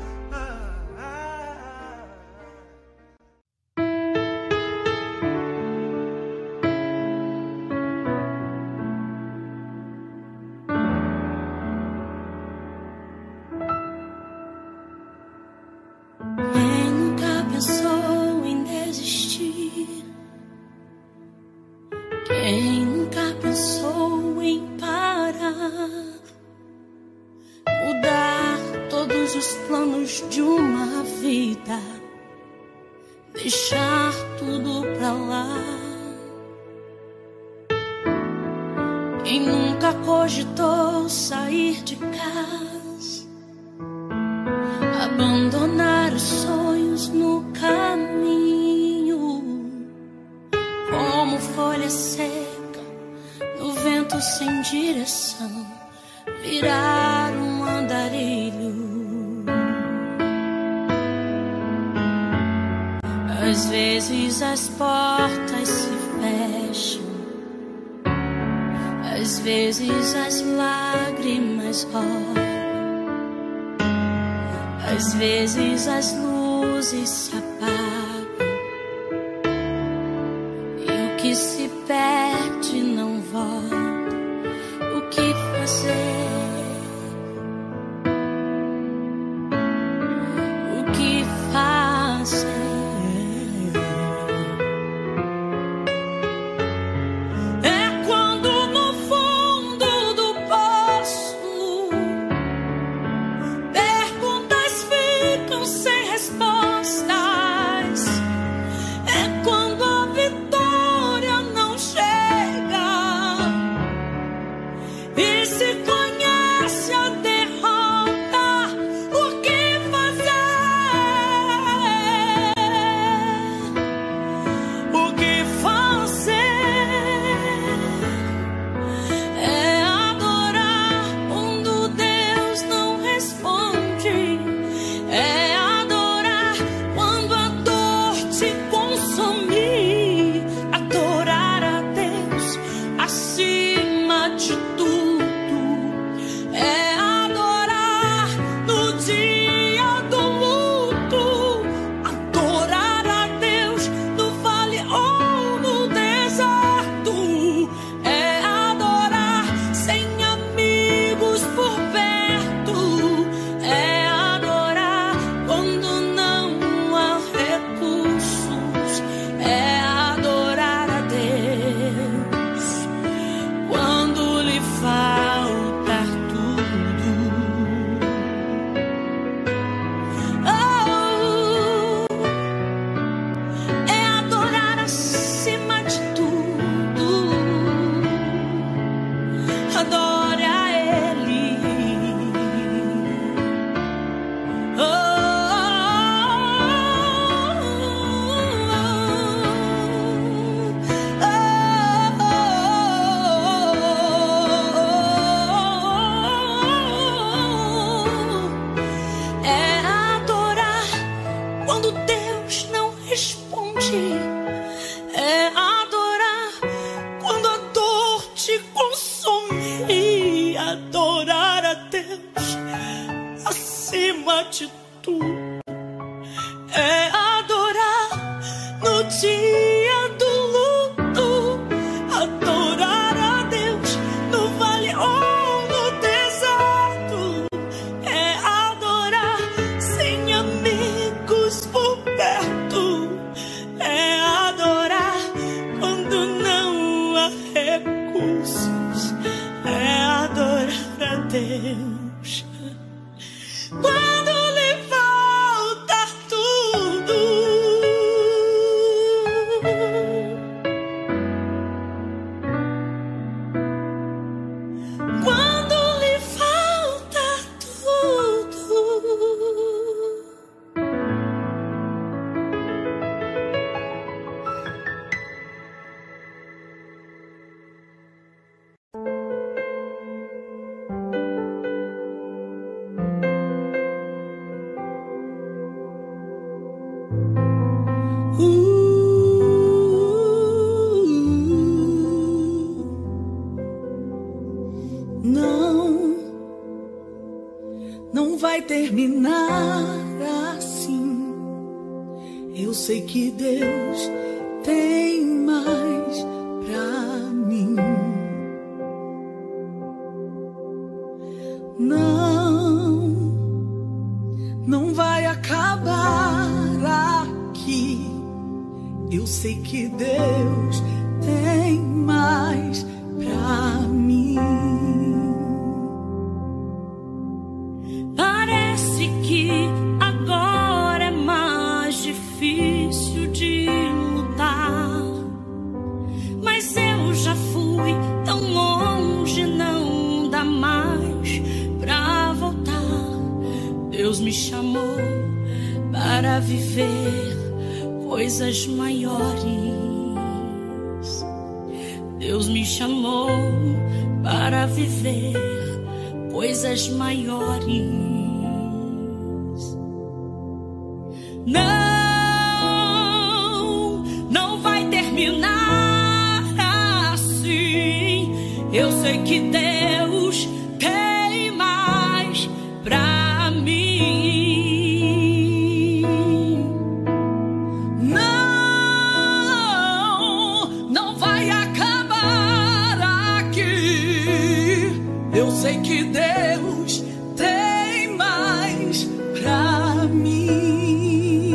Quem nunca pensou em desistir? Quem nunca pensou em parar? Mudar todos os planos de uma vida, deixar tudo pra lá. Quem nunca cogitou sair de casa, abandonar os sonhos no caminho, como folha seca no vento sem direção, virar um andarilho. Às vezes as portas se fecham, às vezes as lágrimas rolam, às vezes as luzes se apagam e o que se perde não volta. O que fazer? O que fazer? Sem Deus. Quando lhe falta tudo, quando lhe falta tudo, não vai terminar assim. Eu sei que Deus tem mais pra mim. Não vai acabar aqui. Eu sei que Deus tem mais pra mim. Parece que agora é mais difícil de lutar, mas eu já fui tão longe, não dá mais pra voltar. Deus me chamou para viver coisas maiores. Deus me chamou para viver coisas maiores. Não vai terminar assim. Eu sei que Deus tem mais pra mim. Não vai acabar aqui. Eu sei que Deus tem mais pra mim.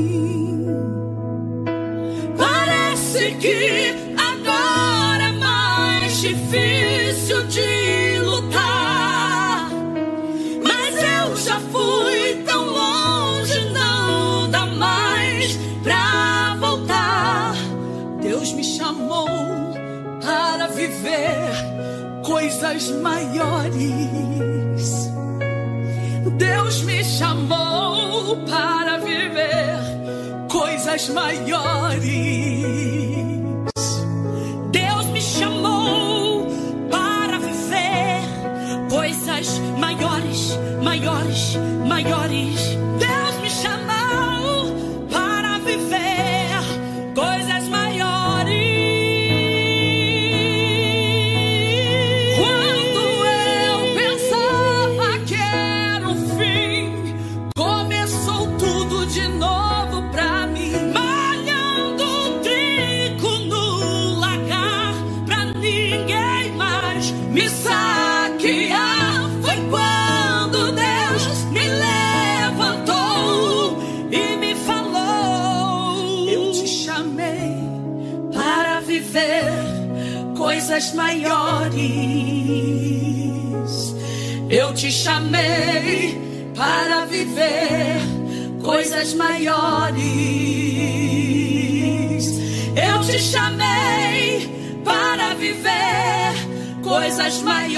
Parece que agora é mais difícil de lutar, mas eu já fui tão longe, não dá mais pra voltar. Deus me chamou para viver coisas maiores. Deus me chamou para viver coisas maiores. Deus me chamou para viver coisas maiores, maiores, maiores. Deus me chamou para viver coisas maiores. Quando eu pensava que era o fim, começou tudo de novo pra mim. Malhando trigo no lagar pra ninguém mais me saquear. Foi quando Deus me levantou e me falou: eu te chamei para viver coisas maiores. Eu te chamei para viver coisas maiores. Eu te chamei para viver coisas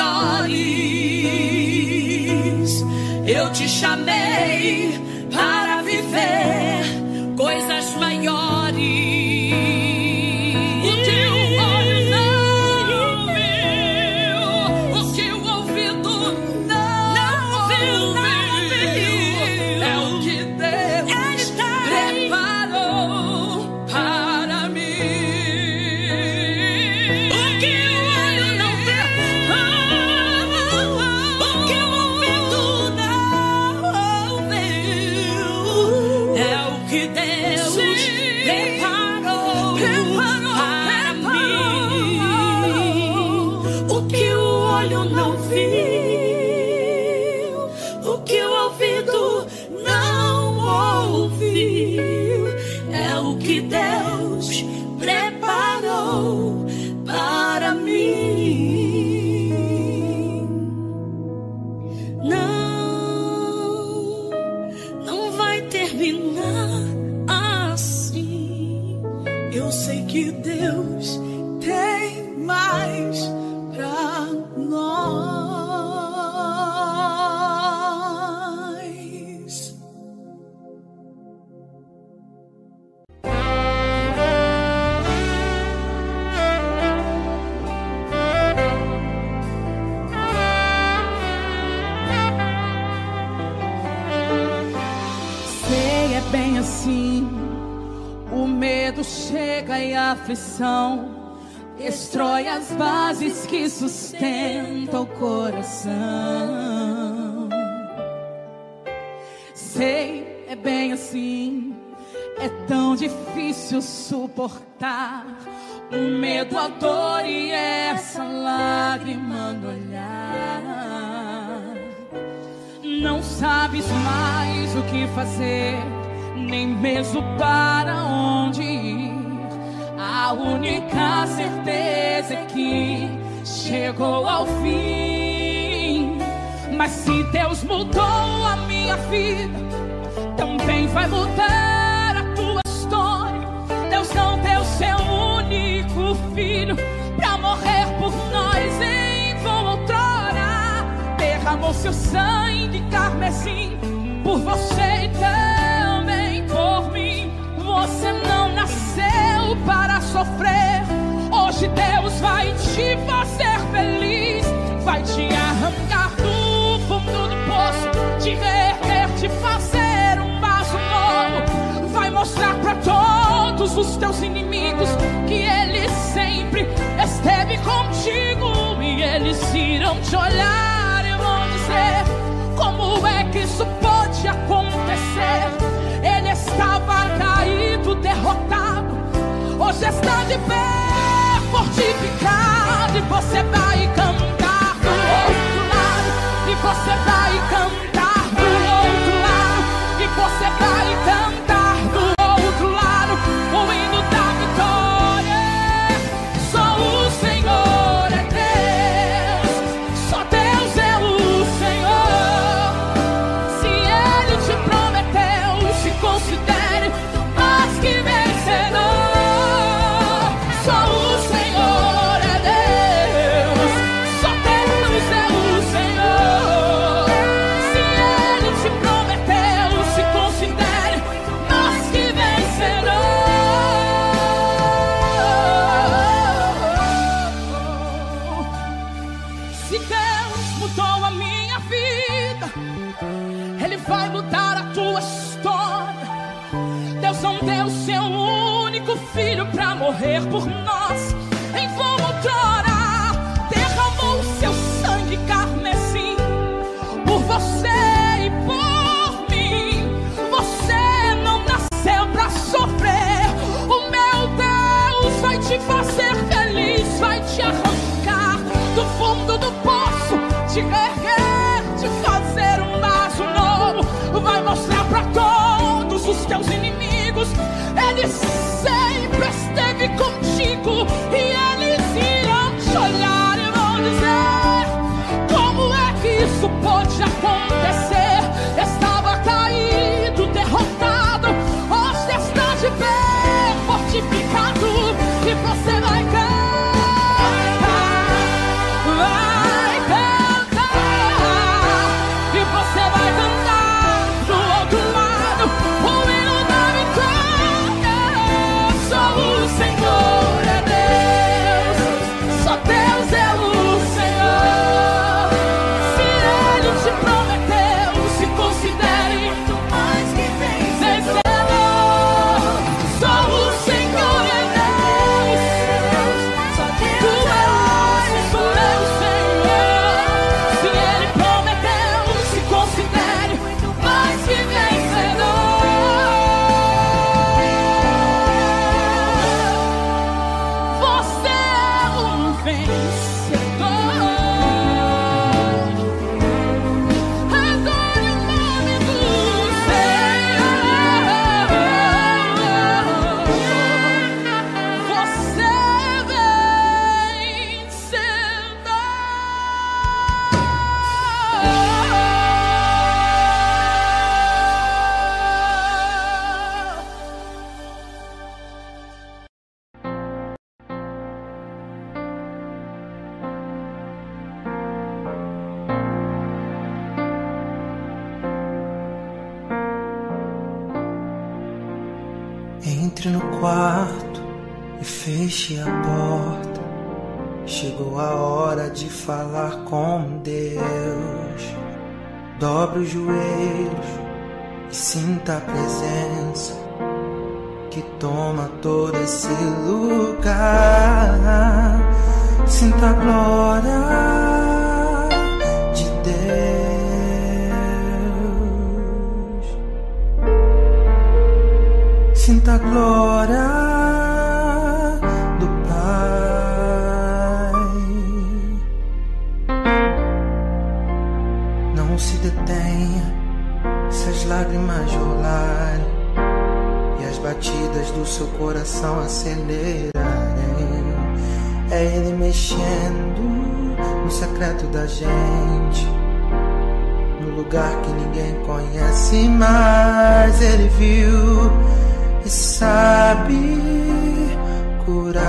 maiores. Eu te chamei para viver coisas maiores. O teu olho não viu, o que o ouvido não ouviu. É o que Deus preparou para mim. O que o olho não viu, o que o ouvido não assim, o medo chega e a aflição destrói as bases que sustentam o coração. Sei, é bem assim, é tão difícil suportar o medo, a dor e essa lágrima no olhar. Não sabes mais o que fazer, nem mesmo para onde ir. A única certeza é que chegou ao fim. Mas se Deus mudou a minha vida, também vai mudar a tua história. Deus não deu seu único filho pra morrer por nós em vão outrora. Derramou seu sangue carmesim por você e também por mim. Você não nasceu para sofrer. Hoje Deus vai te fazer feliz. Vai te arrancar do fundo do poço, te reerguer, te fazer um vaso novo. Vai mostrar para todos os teus inimigos que Ele sempre esteve contigo. E eles irão te olhar e vão dizer: como é que isso pode acontecer? Ele estava caído, derrotado, hoje está de pé, fortificado. E você vai cantar do outro lado, e você vai cantar do outro lado, e você vai cantar do outro lado o hino da vitória. Só o Senhor é Deus, só Deus é o Senhor. Se Ele te prometeu, se considere mais que vencedor. Só o Senhor é Deus, só Deus é o Senhor. Se Ele te prometeu, se considere mais que vencedor. Se Deus mudou a minha vida, Ele vai mudar a tua história. Deus não deu seu único filho pra morrer por nós em vão outrora. Derramou seu sangue carmesim por você e por mim. Você não nasceu pra sofrer. O meu Deus vai te fazer feliz. Vai te arrancar do fundo do poço, te erguer, te fazer um vaso novo. Vai mostrar pra todos os teus inimigos: Ele sempre esteve contigo. E eles irão te olhar e vão dizer: como é que isso pode acontecer? Estava caído, derrotado, hoje está de pé, fortificado. E você vai cantar, vai cantar, e você vai cantar do outro lado o hino da vitória. Só o Senhor é Deus, só Deus é o Senhor. Se Ele te prometeu, se considere muito mais que vencedor. Só o Senhor é Deus, só Deus é o Senhor. Se Ele prometeu, se considere muito mais que vencedor. Você é um vencedor. Adore o nome do Senhor. Você é Entre no quarto e feche a porta. Chegou a hora de falar com Deus. Dobre os joelhos e Sinta a presença que toma todo esse lugar. Sinta a glória de Deus. Sinta a glória do Pai. Não se detenha se as lágrimas rolarem e as batidas do seu coração acelerarem. É Ele mexendo no secreto da gente, no lugar que ninguém conhece, mas Ele viu e sabe curar.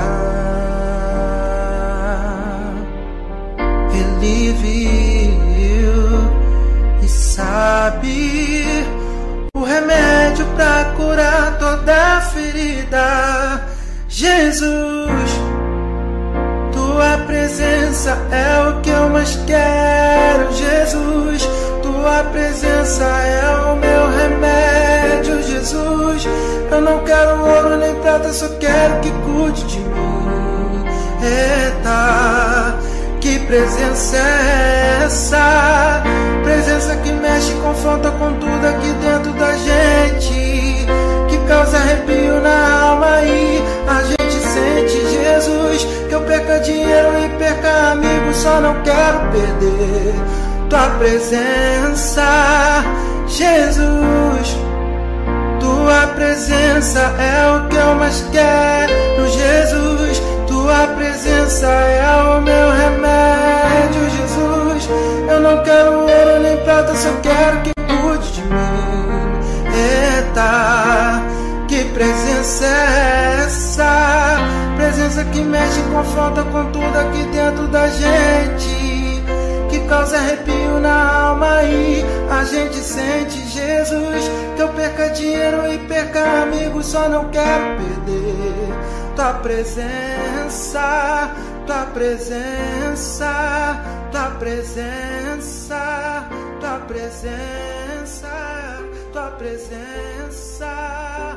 Ele viu e sabe o remédio pra curar toda ferida. Jesus, Tua presença é o que eu mais quero. Jesus, Tua presença é o meu remédio. Jesus, eu não quero ouro nem prata, só quero que cuide de mim. Eita, que presença é essa? Presença que mexe e confronta com tudo aqui dentro da gente, que causa arrepio na alma e a gente sente. Jesus, que eu perca dinheiro e perca amigos, só não quero perder Tua presença. Jesus, Tua presença é o que eu mais quero. Jesus, Tua presença é o meu remédio. Jesus, eu não quero ouro nem prata, só quero que cuide de mim. Eita, que presença é essa? Presença que mexe e confronta com tudo aqui dentro da gente, que causa arrepio na alma e a gente sente. Jesus, que eu perca dinheiro e perca amigos, só não quero perder Tua presença. Tua presença, Tua presença, Tua presença, Tua presença.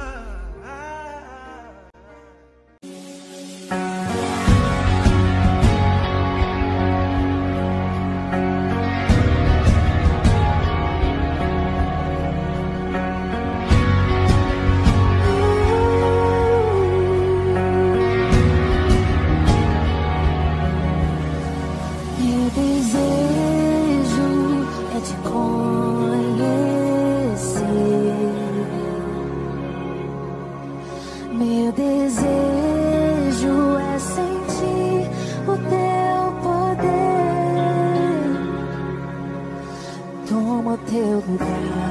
Meu desejo é sentir o Teu poder. Toma o Teu lugar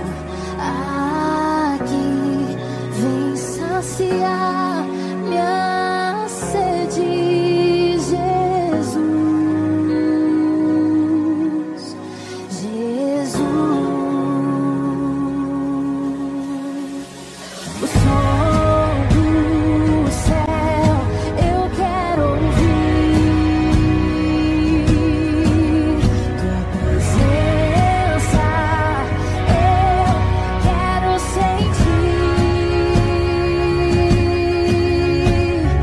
aqui, vem saciar minha sede, Jesus. Jesus, o som do céu eu quero ouvir, Tua presença eu quero sentir.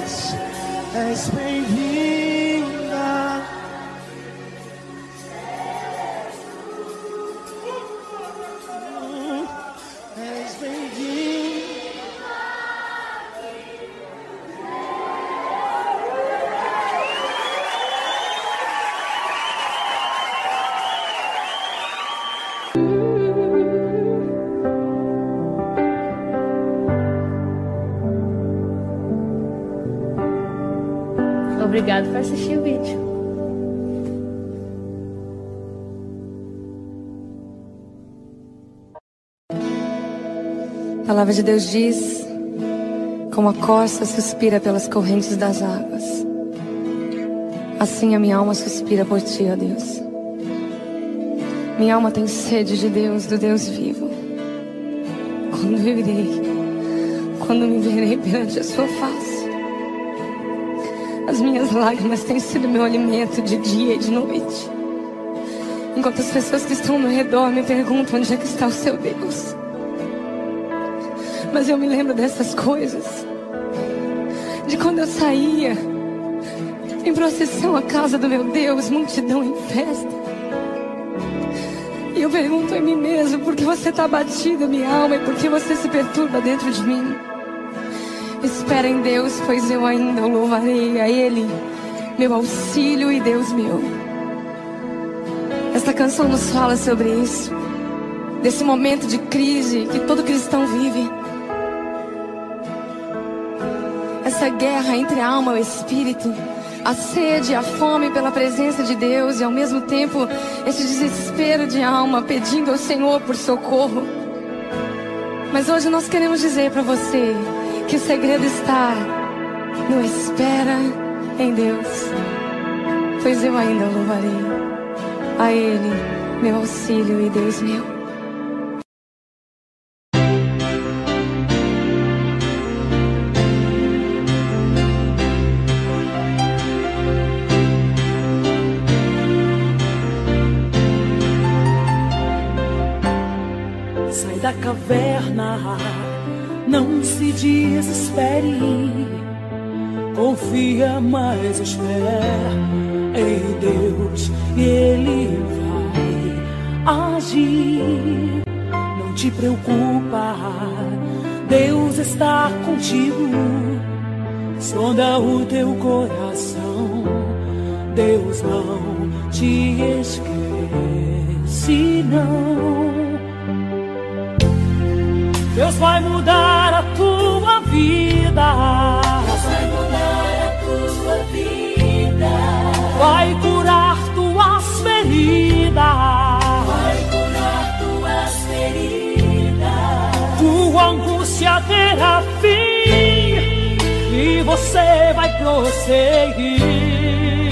és bem-vinda. És bem-vinda. Obrigado por assistir o vídeo. A palavra de Deus diz: como a corça suspira pelas correntes das águas, assim a minha alma suspira por ti, ó Deus. Minha alma tem sede de Deus, do Deus vivo. Quando eu irei, quando me verei perante a sua face. As minhas lágrimas têm sido meu alimento de dia e de noite, enquanto as pessoas que estão ao meu redor me perguntam onde é que está o seu Deus. Mas eu me lembro dessas coisas, de quando eu saía em procissão à casa do meu Deus, multidão em festa. E eu pergunto a mim mesmo: por que você está abatida, minha alma, e por que você se perturba dentro de mim? Espera em Deus, pois eu ainda o louvarei, a Ele, meu auxílio e Deus meu. Esta canção nos fala sobre isso, desse momento de crise que todo cristão vive. Essa guerra entre a alma e o espírito, a sede, a fome pela presença de Deus e ao mesmo tempo esse desespero de alma pedindo ao Senhor por socorro. Mas hoje nós queremos dizer para você que o segredo está no espera em Deus, pois eu ainda louvarei a Ele, meu auxílio e Deus meu. Sai da caverna, não se desespere, confia, mas espera em Deus e Ele vai agir. Não te preocupa, Deus está contigo, sonda o teu coração, Deus não te esquece, não. Deus vai mudar a tua vida. Deus vai mudar a tua vida. Vai curar tuas feridas. Vai curar tuas feridas. Tua angústia terá fim e você vai prosseguir.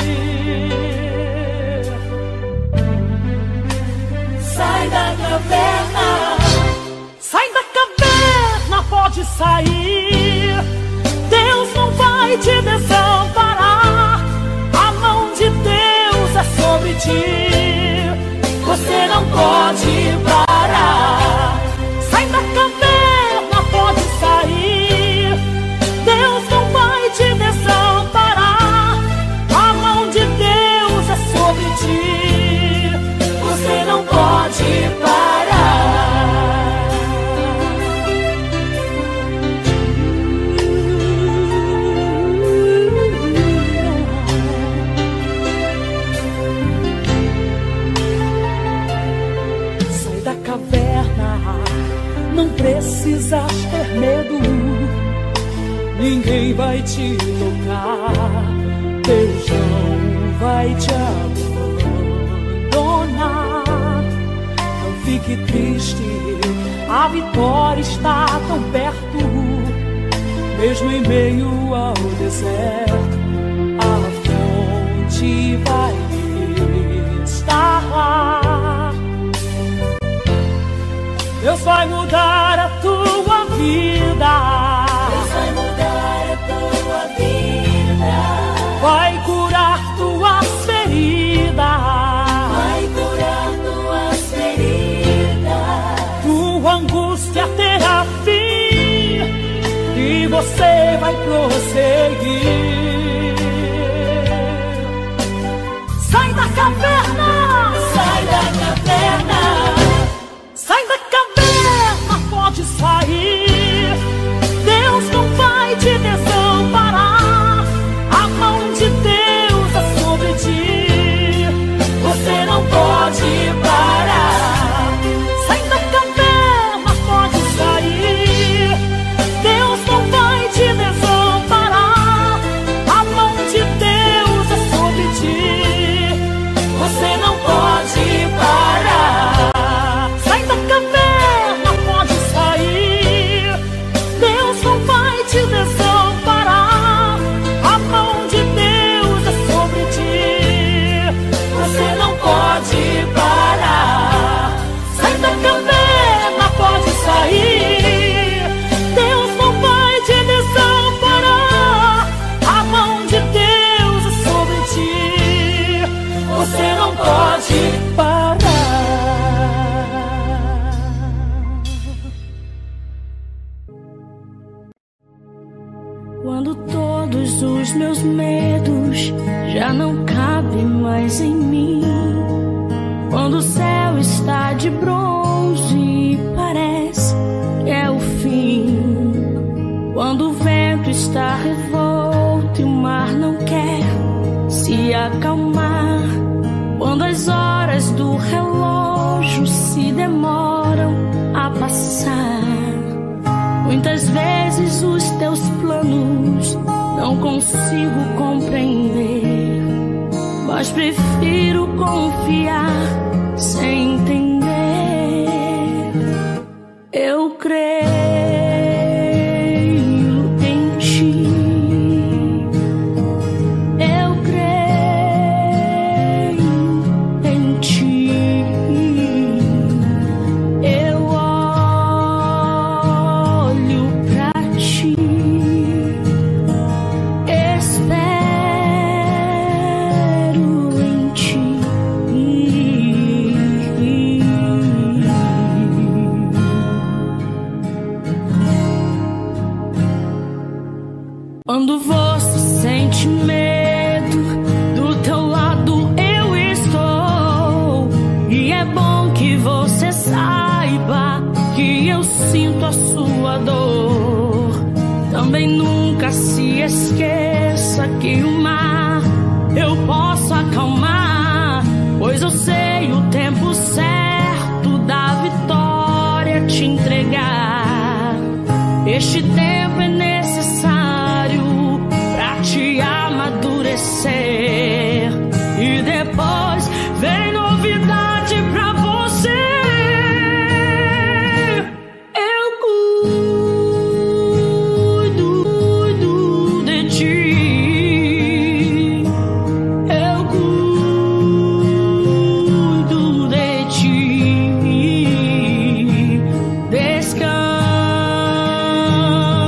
Sai da caverna. Sai da caverna, pode sair. Deus não vai te desamparar. A mão de Deus é sobre ti. Você não pode parar. Sai da caverna, pode sair. Deus não vai te desamparar. A mão de Deus é sobre ti. Você não pode parar. Não precisas ter medo, ninguém vai te tocar. Deus não vai te abandonar. Não fique triste, a vitória está tão perto. Mesmo em meio ao deserto, a fonte vai estar lá. Deus vai mudar a tua vida. Deus vai mudar a tua vida. Vai curar tuas feridas. Vai curar tuas feridas. Tua angústia terá fim e você vai prosseguir. Sai da caverna! Sai da caverna! Sai da caverna, pode sair. Deus não vai te desamparar. A mão de Deus é sobre ti. Você não pode parar. Sai da caverna, pode sair. Deus não vai te desamparar. A mão de Deus é sobre ti. Você não pode parar. Sai da caverna, pode sair. Deus não vai te desamparar. A mão de Deus é sobre ti. Você não pode parar. Sai da caverna, pode sair. Deus não vai te desamparar. A mão de Deus é sobre ti. Você não pode parar. Quando todos os meus medos já não cabem mais em mim, quando o céu está de bronze e parece que é o fim, quando o vento está revolto e o mar não quer se acalmar, quando as horas do relógio se demoram a passar, muitas vezes os teus planos não consigo compreender, mas prefiro confiar sem entender. Eu creio em ti. Eu creio em ti. Eu olho pra ti. Espero em ti. Quando você sente medo, do teu lado eu estou. E é bom que você saiba que eu sinto a sua dor. Também nunca se esqueça que o mar eu posso acalmar, pois eu sei o tempo certo da vitória te entregar. Este tempo é necessário pra te amadurecer, e depois vem novidade pra você. Eu cuido de ti. Eu cuido de ti. Descansa